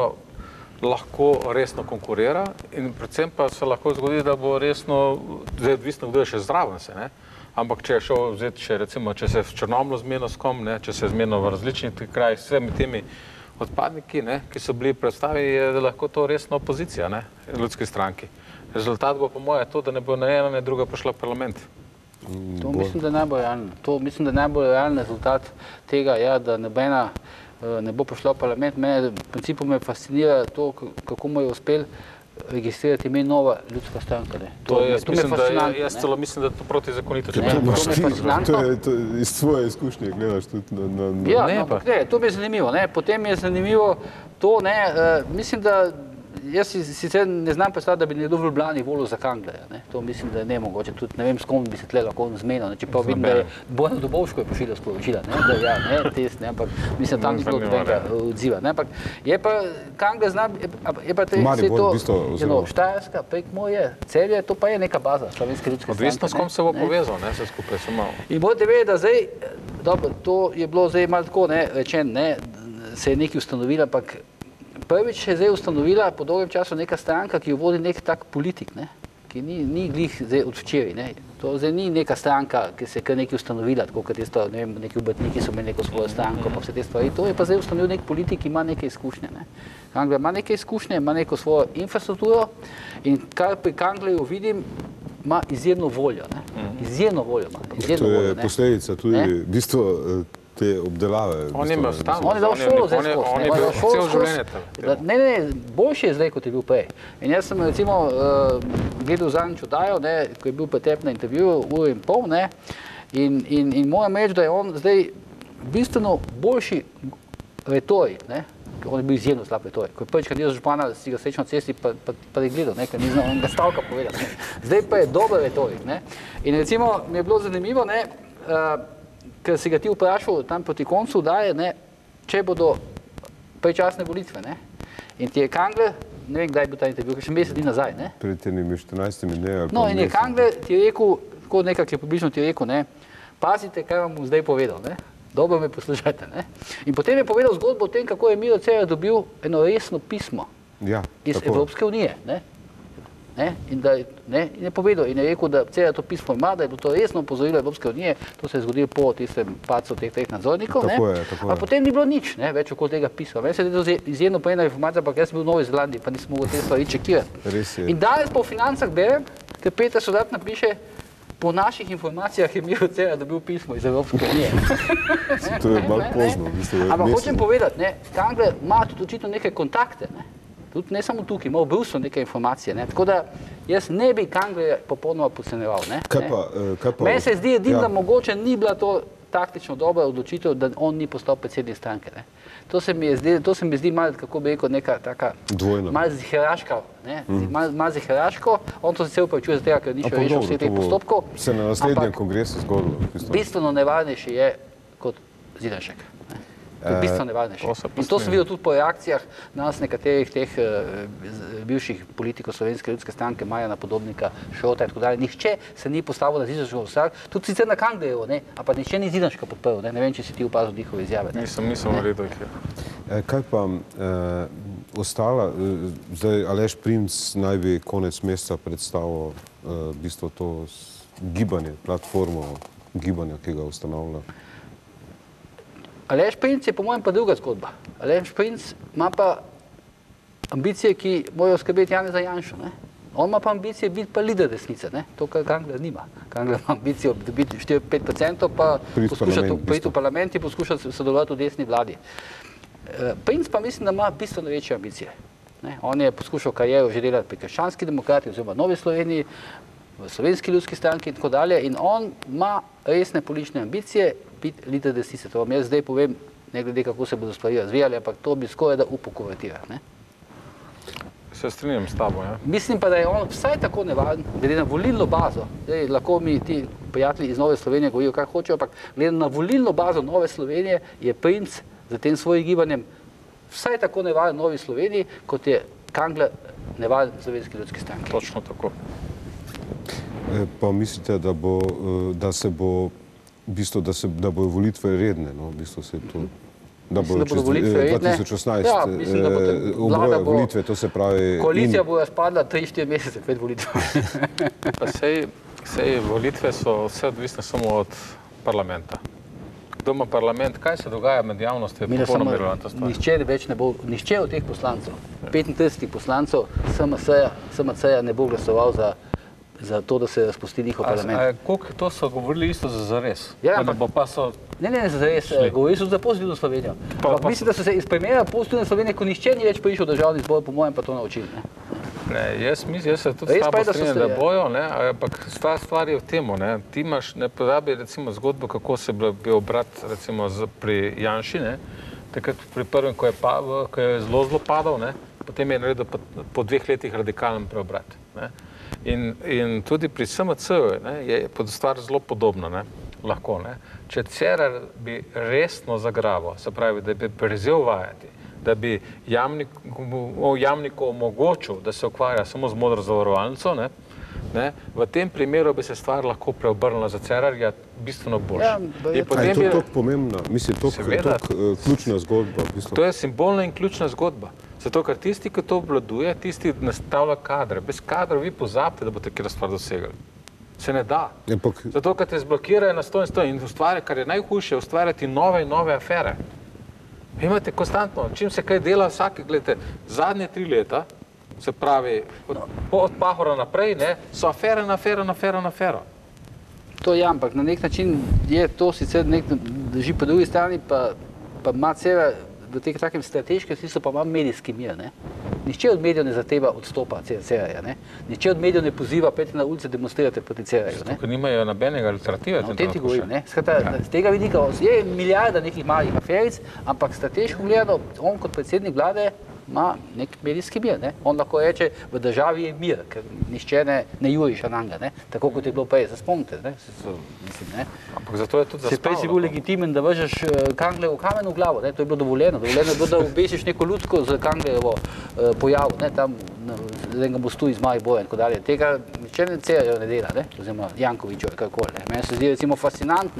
lahko resno konkurira in predvsem pa se lahko zgodi, da bo resno, zdaj odvisno, kdo je še zraven se, ampak če je šel vzeti še, recimo, če se je v Črnomlju zmenil s kom, če se je zmenil v različnih krajih s vsemi temi odpadniki, ki so bili predstavljeni, je lahko to resno opozicija, ljudski stranki. Rezultat bo po moje to, da ne bo ne ena, ne druga prišla v parlament. To mislim, da je najbolj realno. To mislim, da je najbolj realen rezultat tega, da nobena ne bo prišla v parlament. Mene v principu me fascinira to, kako mu je uspel registrirati ime Nova ljudska stranka. To je fascinantno. Jaz celo mislim, da je to protizakonito. To je fascinantno. Iz svoje izkušnje gledaš tudi na... Ja, ampak ne, to mi je zanimivo. Potem je zanimivo to, mislim, da jaz si sicer ne znam predstavljati, da bi nekdo v Ljubljani volil za Kanglerja. To mislim, da je nemogoče. Tudi ne vem, s kom bi se tle lahko zmenil. Če pa vidim, da je Bojana Dobovško je pošiljal sporočila, da ja, test, ampak mislim, tam ni bilo nobenega odziva. Ampak je pa Kangler zna, je pa to Štajerska, Prekmurje, Celje, to pa je neka baza slovenske ljudske stranke. Odvisno, s kom se bo povezal, vse skupaj se malo. In bodite vedeti, da zdaj, dobro, to je bilo zdaj malo tako rečeno, se je nekaj ustanovilo, ampak prvič je zdaj ustanovila po dolgem času neka stranka, ki jo vodi nek tak politik, ki ni glih zdaj od včeraj. To zdaj ni neka stranka, ki se je kar nekaj ustanovila, tako kot tisto, ne vem, neki obrtniki so imeli neko svojo stranko, pa vse te stvari. To je pa zdaj ustanovil nek politik, ki ima neke izkušnje. Kangler ima neke izkušnje, ima neko svojo infrastrukturo in kar pri Kanglerju vidim, ima izjemno voljo. Izjemno voljo ima. To je posledica tudi v bistvu te obdelave. On je imel stalno. On je dal šolo zdaj skozi. On je bil cel življenje tam. Ne, boljši je zdaj, kot je bil prej. In jaz sem recimo gledal zadnjič oddajo, ko je bil Petep na intervjuju, uro in pol, in moram reči, da je on zdaj bistveno boljši retorik, on je bil izjemno slab retorik. Ko je prvič kandidat za župana, si ga srečal na cesti, pa je gledal, ker ni znal enega stavka povedati. Zdaj pa je dober retorik. In recimo mi je bilo zanimivo, ker si ga ti vprašal tam proti koncu daje, če bodo predčasne volitve. In ti je Kangler, ne vem, kdaj je bil ta intervju, še mesec dni nazaj. Pred temi 14 dnevi. No, in je Kangler ti je rekel, tako nekak je približno ti je rekel, pazite, kaj vam bom zdaj povedal, dobro me poslušajte. In potem je povedal zgodbo o tem, kako je Miro Cerar dobil eno resno pismo iz Evropske unije. In je povedal in je rekel, da Cerar to pismo ima, da je bilo to resno opozorilo Evropske unije, to se je zgodilo po tistem padcu teh treh nadzornikov, a potem ni bilo nič več okoli tega pisma. Meni se je to izjemno pomembna informacija, ampak jaz sem bil v Novi Zelandiji, pa nisem mogel te stvari čekirati. In danes po Financah berem, ker Peter Sodat napiše, po naših informacijah je Miro Cerar dobil pismo iz Evropske unije. To je malo pozno. Ampak hočem povedati, Kangler ima tudi očitno neke kontakte, tudi ne samo tukaj, ima v Bruslju neke informacije. Tako da jaz ne bi Kanglerja popolnoma podcenjeval. Meni se zdi edino, da mogoče ni bila to taktično dobra odločitev, da on ni postal predsednik stranke. To se mi zdi malo, kako bi rekel, neka taka malo ziheraška, malo ziheraško. On to se upravičuje za tega, ker ni še rešil vseh teh postopkov. Se na naslednjem kongresu zgodilo. Bistveno nevarnejši je kot Zidanšek. To je bistveno nevarnejše. In to sem smeli. videl tudi po reakcijah nas nekaterih teh bivših politikov Slovenske ljudske stranke, Marjana Podobnika, Šrota in tako dalje. Nihče se ni postavil na Zidanškov strani, tudi sicer na Kanglerjevo, ampak nihče ni Zidanška podprl. Ne vem, če si ti opazil njihove izjave. Nisem naredil jih. Kaj pa ostala, zdaj Aleš Primc naj bi konec meseca predstavil v bistvu to gibanje, platformo gibanja, ki ga ustanavlja. Aleš Primc je po mojem pa druga zgodba. Aleš Primc ima pa ambicije, ki morajo skrbeti Janeza Janšo. On ima pa ambicije biti pa lider desnice, to, kar Kangler nima. Kangler ima ambicijo dobiti 4-5%, pa poskušati priti v parlament in poskušati sodelovati v desni vladi. Primc pa mislim, da ima bistveno večje ambicije. On je poskušal kariero že delati pri Krščanski demokrati oziroma Novi Sloveniji, v Slovenski ljudski stranki in tako dalje, in on ima resne politične ambicije biti lider desnice. To vam jaz zdaj povem, ne glede kako se bodo stvari razvijali, ampak to bi skoraj da upokovertirati. Se strinjam s tabo, ja. Mislim pa, da je on vsaj tako nevaren, glede na volilno bazo. Zdaj, lahko mi ti prijatelji iz Nove Slovenije govorijo, kar hočejo, ampak glede na volilno bazo Nove Slovenije je Primc za tem svojim gibanjem vsaj tako nevaren Novi Sloveniji, kot je Kangler nevaren Slovenski ljudski stranki. Točno tako. Pa mislite, da bojo volitve redne, no, v bistvu se to, da bojo čez 2018 obroje volitve, to se pravi... Koalicija bo razpadla 3-4 mesece pred volitvami. Pa sej volitve so vse odvisne samo od parlamenta. Kdo ima parlament, kaj se dogaja med javnostjo, je popolnoma irelevantna stvar. Nihče od teh poslancev, 35 poslancev SMC-ja ne bo glasoval za to, da se razpusti njihov parlament. Koliko to so govorili isto za res? Ne za res, govorili so za pozitivno Slovenijo. Mislim, da so se iz primera pozitivne Slovenije, ko nihče ni več prišel v državni zbor, po mojem pa to naučili. Jaz se tudi s tabo strinjam, da bojo, ampak stvar je v tem, ti imaš, ne pozabi recimo zgodbo, kako se bi obrat recimo pri Janši, takrat pri prvem, ko je zelo padal, potem je naredil po 2 letih radikalen preobrat. In tudi pri SMC-ju je stvar zelo podobna, lahko. Če Cerar bi resno zagrabil, se pravi, da bi prezel vajati, da bi Jamniku omogočil, da se ukvarja samo z modro zavarovalnico, v tem primeru bi se stvar lahko preobrnila za Cerarja bistveno boljše. Je to tako pomembna, mislim, to ključna zgodba? To je simbolna in ključna zgodba. Zato, ker tisti, ki to obvladuje, tisti nastavlja kadre. Bez kadrov vi pozabite, da boste kjer stvar dosegali. Se ne da. Zato, ker te zblokirajo na 100 in ustvarja, kar je najhujše, ustvarjati nove in nove afere. Vi imate konstantno, čim se kaj dela vsake, gledajte, zadnje 3 leta, se pravi, od Pahora naprej, so afere na afero. To je, ampak na nek način je to sicer drži po drugi strani, pa ima Cerar v teh takem strateškem smislu pa ima medijski mir. Nihče od medijev ne zahteva odstopa Cerarja. Nihče od medijev ne poziva, pejte na ulice, demonstrirate proti Cerarju. Ker nimajo nobenega alternative. O tem ti govorim. Z tega vidika je milijarda nekih malih aferic, ampak strateško gledano, on kot predsednik vlade ima nek medijski mir. On lahko reče, v državi je mir, ker nišče ne juriša na njega, tako kot je bilo prej, se spomnite. Ampak zato je tudi zastavljeno. Prej si bil legitimen, da vržeš Kanglerjevo kamen v glavo, to je bilo dovoljeno. Dovoljeno je bilo, da obesiš neko ljudsko z Kanglerjevo pojavo, tam z enega mostu iz Maribora in tako dalje. Tega nišče ne Cerarjev ne dela, oziroma Jankovićev, karkoli. Meni se zdi recimo fascinantno,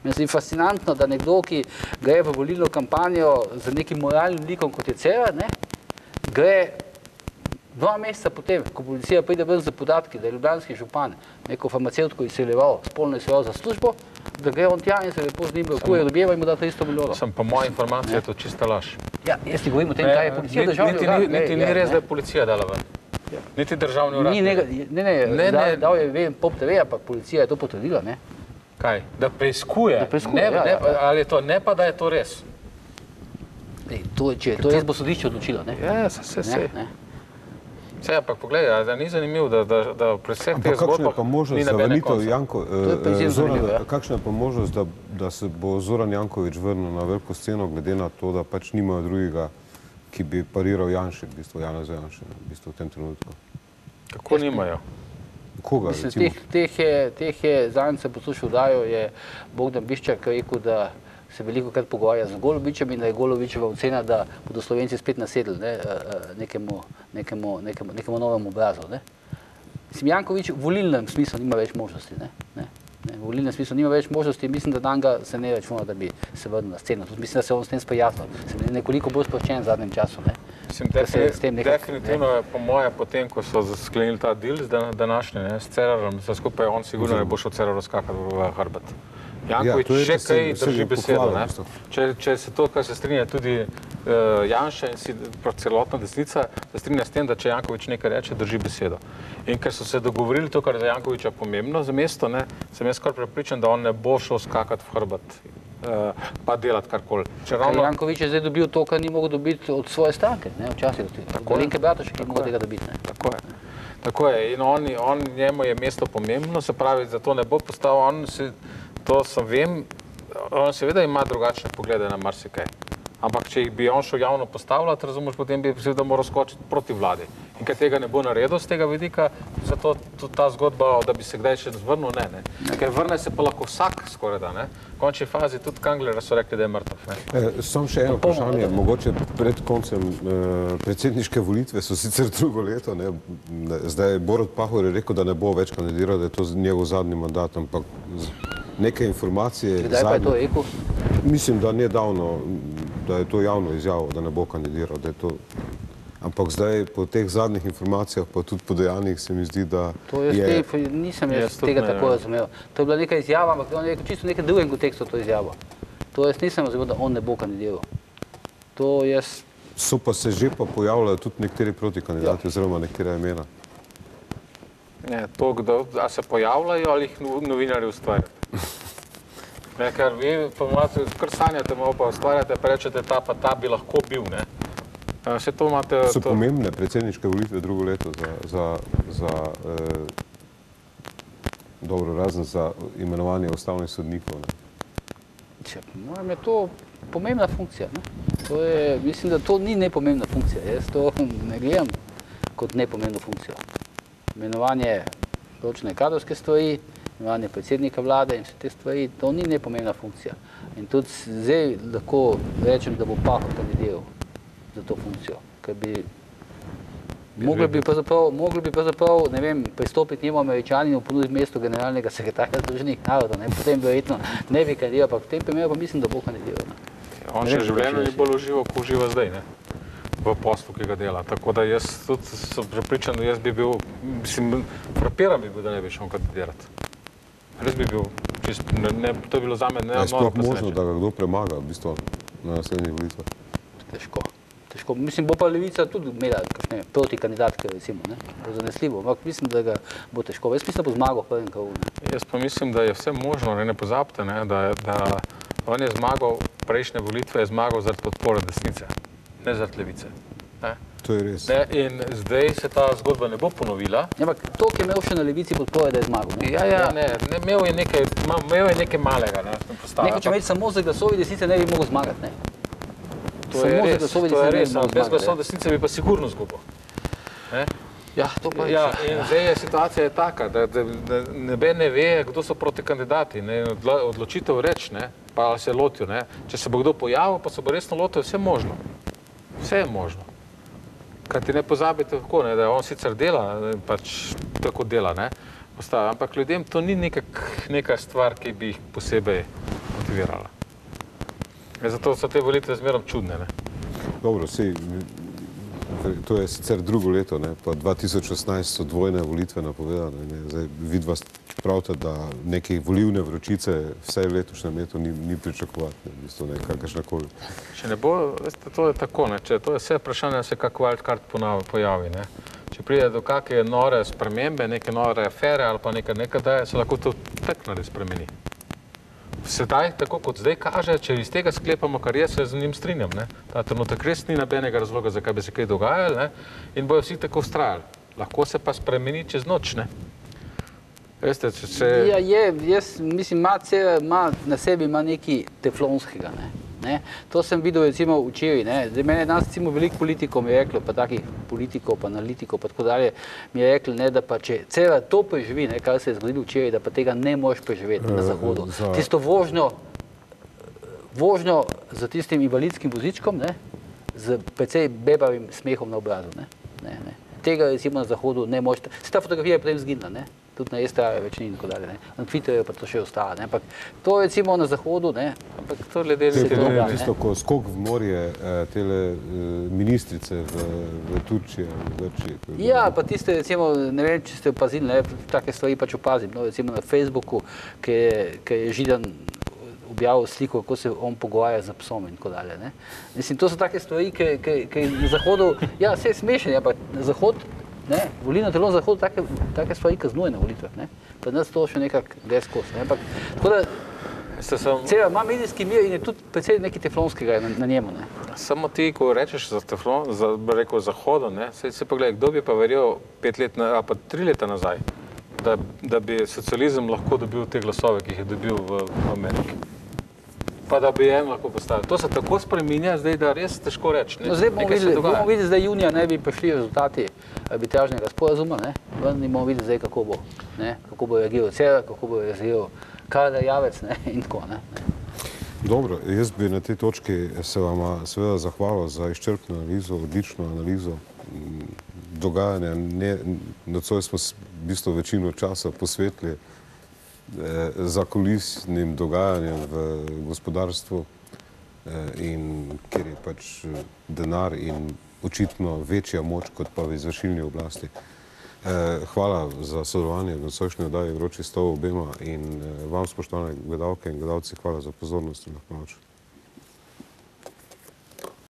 da nekdo, ki gre v volilno kampanjo z nekim moralnim likom, kot je Cerar, gre 2 meseca potem, ko policija pride ven za podatki, da je ljubljanski župan neko farmacevtko izseljeval, spolno izseljeval za službo, da gre on tja in se lepo z njim rokuje, dobijeva in mu da 300 milijonov. Po moji informaciji je to čista laž. Ja, jaz ti govorim o tem, kaj je policija državni urad. Niti ni res, da je policija dala ven. Niti državni urad. Ne, dal je vem Pop TV, ampak policija je to potrdila, ne? Kaj? Da preiskuje? Ali je to, ne pa, da je to res? Če je to res, bo sodišče odločilo, ne? Ja, se. Ampak pogledaj, da ni zanimivo, da pri vseh teh zgodbah ni nobene konca. Kakšna je pa možnost, da se bo Zoran Janković vrnil na veliko sceno, glede na to, da pač nimajo drugega, ki bi pariral Janši, v bistvu Janeza Janše, v bistvu v tem trenutku? Kako nimajo? Koga, recimo? Teh je, zadnjič se poslušal dajo, je Bogdan Biščak rekel, da se veliko krat pogovarja z Golobičem in da je Golobičeva ocena, da bodo Slovenci spet nasedli nekemu novemu obrazu. Ne. Mislim, Janković v volilnem smislu nima več možnosti. V volilnem smislu nima več možnosti, mislim, da dan se ne računa, da bi se vrnil na sceno. Tudi mislim, da se on s tem spojasnil. Sem nekoliko bolj sproščen v zadnjem času. Ne. Mislim, definitivno je po moje, potem, ko so sklenili ta deal današnji, s Cerarjem, za skupaj on sigurno ne bo šel Cerar skakati v hrbet. Janković še kaj drži besedo. Če se to, kar se strinja tudi Janša in celotna desnica, se strinja s tem, da če Janković nekaj reče, drži besedo. In ker so se dogovorili to, kar je za Jankovića pomembno za mesto, sem jaz kar prepričan, da on ne bo šel skakati v hrbet pa delati karkoli. Janković je zdaj dobil to, kar ni mogel dobiti od svoje stranke, včasih. Alenke Bratušek ni mogel tega dobiti. Tako je. In njemu je mesto pomembno, se pravi, zato ne bo postavil, to sem vem, on seveda ima drugačne poglede na marsikaj. Ampak če jih bi on šel javno postavljati, razumeš, potem bi seveda moral skočiti proti vladi. In ker tega ne bo naredil z tega vidika, zato tudi ta zgodba, da bi se kdaj še vrnil, ne. Ker vrne se pa lahko vsak skoraj da, ne. V končni fazi tudi Kangler so rekli, da je mrtev. Sam še eno vprašanje, mogoče pred koncem predsedniške volitve so sicer drugo leto, ne. Zdaj Borut Pahor je rekel, da ne bo več kandidiral, da je to njegov zadnji mandat, ampak neke informacije... Kdaj pa je to rekel? Mislim, da nedavno, da je to javno izjavo, da ne bo kandidiral, da je to... Ampak zdaj po teh zadnjih informacijah, pa tudi po dejanjih se mi zdi, da je... Nisem jaz tega tako razumel. To je bila neka izjava, ampak on je rekel čisto v nekem drugem kontekstu to izjavo. To jaz nisem razumel, da on ne bo kandidiral. To jaz... So pa se že pa pojavljajo tudi nekateri protikandidati oziroma nekatera imena. Ne, to, a se pojavljajo ali jih novinarji ustvarjate? Ker vi kar sanjate malo pa ustvarjate, pa rečete ta pa ta bi lahko bil, ne? So pomembne predsedniške volitve drugo leto dobro, razen za imenovanje ustavnih sodnikov. Moram je to pomembna funkcija. Mislim, da to ni nepomembna funkcija. Jaz to ne gledam kot nepomembno funkcijo. Imenovanje določene kadrovske stvari, imenovanje predsednika vlade in vse te stvari, to ni nepomembna funkcija. In tudi zdaj lahko rečem, da bo Pahor kandidiral za to funkcijo, ker bi mogli bi pravzaprav, ne vem, pristopiti njemu Američani in ponuditi mesto generalnega sekretarja Združenih narodov, potem verjetno ne bi kandidiral, ampak v tem primeru pa mislim, da bo kandidiral. On še življenje ni bolj užival, ko uživa zdaj, ne? V poslu, ki ga dela. Tako da jaz tudi sem prepričan, da jaz bi bil, mislim, frapiran bi bil, da ne bi šel kandidirati. Res bi bil, to je bilo zame neodnosno. Je sploh možno, da ga kdo premaga, v bistvu, na naslednjih volitvah? Težko. Mislim, bo pa Levica tudi imela kakšne protikandidatke, recimo, ne? Bo zanesljivo, ampak mislim, da ga bo težko. Jaz mislim, da bo zmagal v prvem krogu. Jaz pa mislim, da je vse možno, ne pozabite, da on je zmagal, prejšnje volitve je zmagal zaradi podpore desnice, ne zaradi Levice. To je res. In zdaj se ta zgodba ne bo ponovila. Ampak to, ki je imel še na Levici podpore, da je zmagal. Imel je nekaj malega. Nekaj, če imeti samo za glasovi desnice, ne bi mogel zmagati, ne? To je res, brez glasov desnice bi pa sigurno zgubil. In zdaj je situacija taka, da noben ne ve, kdo so protikandidati. Odločitev reči, pa se lotijo. Če se bo kdo pojavil, pa se bo resno lotil, vse možno. Vse je možno. Kaj ti ne pozabite tako, da on sicer dela, pač tako dela, ampak ljudem to ni neka stvar, ki bi jih posebej motivirala. Zato so te volitve zmerom čudne. Dobro, to je sicer drugo leto, pa 2018 so dvojne volitve napovedane. Zdaj vidva pravite, da neke volilne vročice vse v letošnjem letu ni pričakovati, v bistvu kakršnakoli. Če ne bo, veste, to je tako, to je vse vprašanje, da se kak wildcard pojavi. Če pride do kakve nore spremembe, neke nore afere ali pa nekaj, se lahko to tako spremeni. Sedaj, tako kot zdaj kaže, če iz tega sklepamo, kar jaz se z njim strinjam, ta trenutek res ni nobenega razloga, zakaj bi se kaj dogajali, in bojo vsi tako vztrajali. Lahko se pa spremeni čez noč, Veste, če se... Jaz mislim, na sebi ima nekaj teflonskega, To sem videl recimo včeraj, Zdaj mene danes recimo veliko politikov mi je reklo, pa takih politikov, pa analitikov, pa tako dalje, mi je reklo, da pa če Cerar to preživi, kar se je zgodilo včeraj, da pa tega ne moreš preživeti na Zahodu. Tisto vožnjo vožnjo z tistim invalidskim vozičkom, ne, z precej bebavim smehom na obrazu. Ne. Tega recimo na Zahodu ne možete. Se ta fotografija je potem zginila, ne? Tudi na STA več ni in tako dalje. Ne? Na Twitterju pa to še ostala. Ne? Ampak to recimo na Zahodu, ne? Ampak to ljudje To je ne podobno vedo. tisto, ko skok v morje tele ministrice v Turčiji, v Grčiji. Ja, pa tiste recimo, ne vem, če ste opazili, ne? Take stvari pač opazim. No? Recimo na Facebooku, ki je Židan objavil sliko, kako se on pogovarja z psom in tako dalje. Ne? Mislim, to so take stvari, ki na Zahodu, ja, vse je smešen, ampak na Zahod, ne, volilno telo na Zahodu take stvari kaznuje na volitvah, ne. Pa nas to še nekako gre skozi, ne. Ampak, tako da, cela ima medijski mir in je tudi precej nekaj teflonskega na njemu, ne. Samo ti, ko rečeš za teflon, bi rekel Zahodu, ne, se pogledaj, kdo bi pa verjel 5 let, ali pa 3 leta nazaj, da bi socializem lahko dobil te glasove, ki jih je dobil v Ameriki. Pa da bi en lahko postavil. To se tako spreminja zdaj, da res težko reči. No, zdaj bomo videli, zdaj junija ne bi prišli rezultati arbitražnega sporazuma, ne, ven bomo videli zdaj, kako bo, ne, kako bo reagiral Cerar, kako bo reagiral Karl Erjavec, ne, in tako, ne. Dobro, jaz bi na tej točki se vam seveda zahvalil za izčrpno analizo, odlično analizo dogajanja. Nocoj smo v bistvu večino časa posvetili zakulisnim dogajanjem v gospodarstvu in kjer je pač denar in očitno večja moč kot pa v izvršilni oblasti. Hvala za sodelovanje v nocojšnji oddaji Vroči stol obema in vam, spoštovane gledalke in gledalci, hvala za pozornost in lahko noč.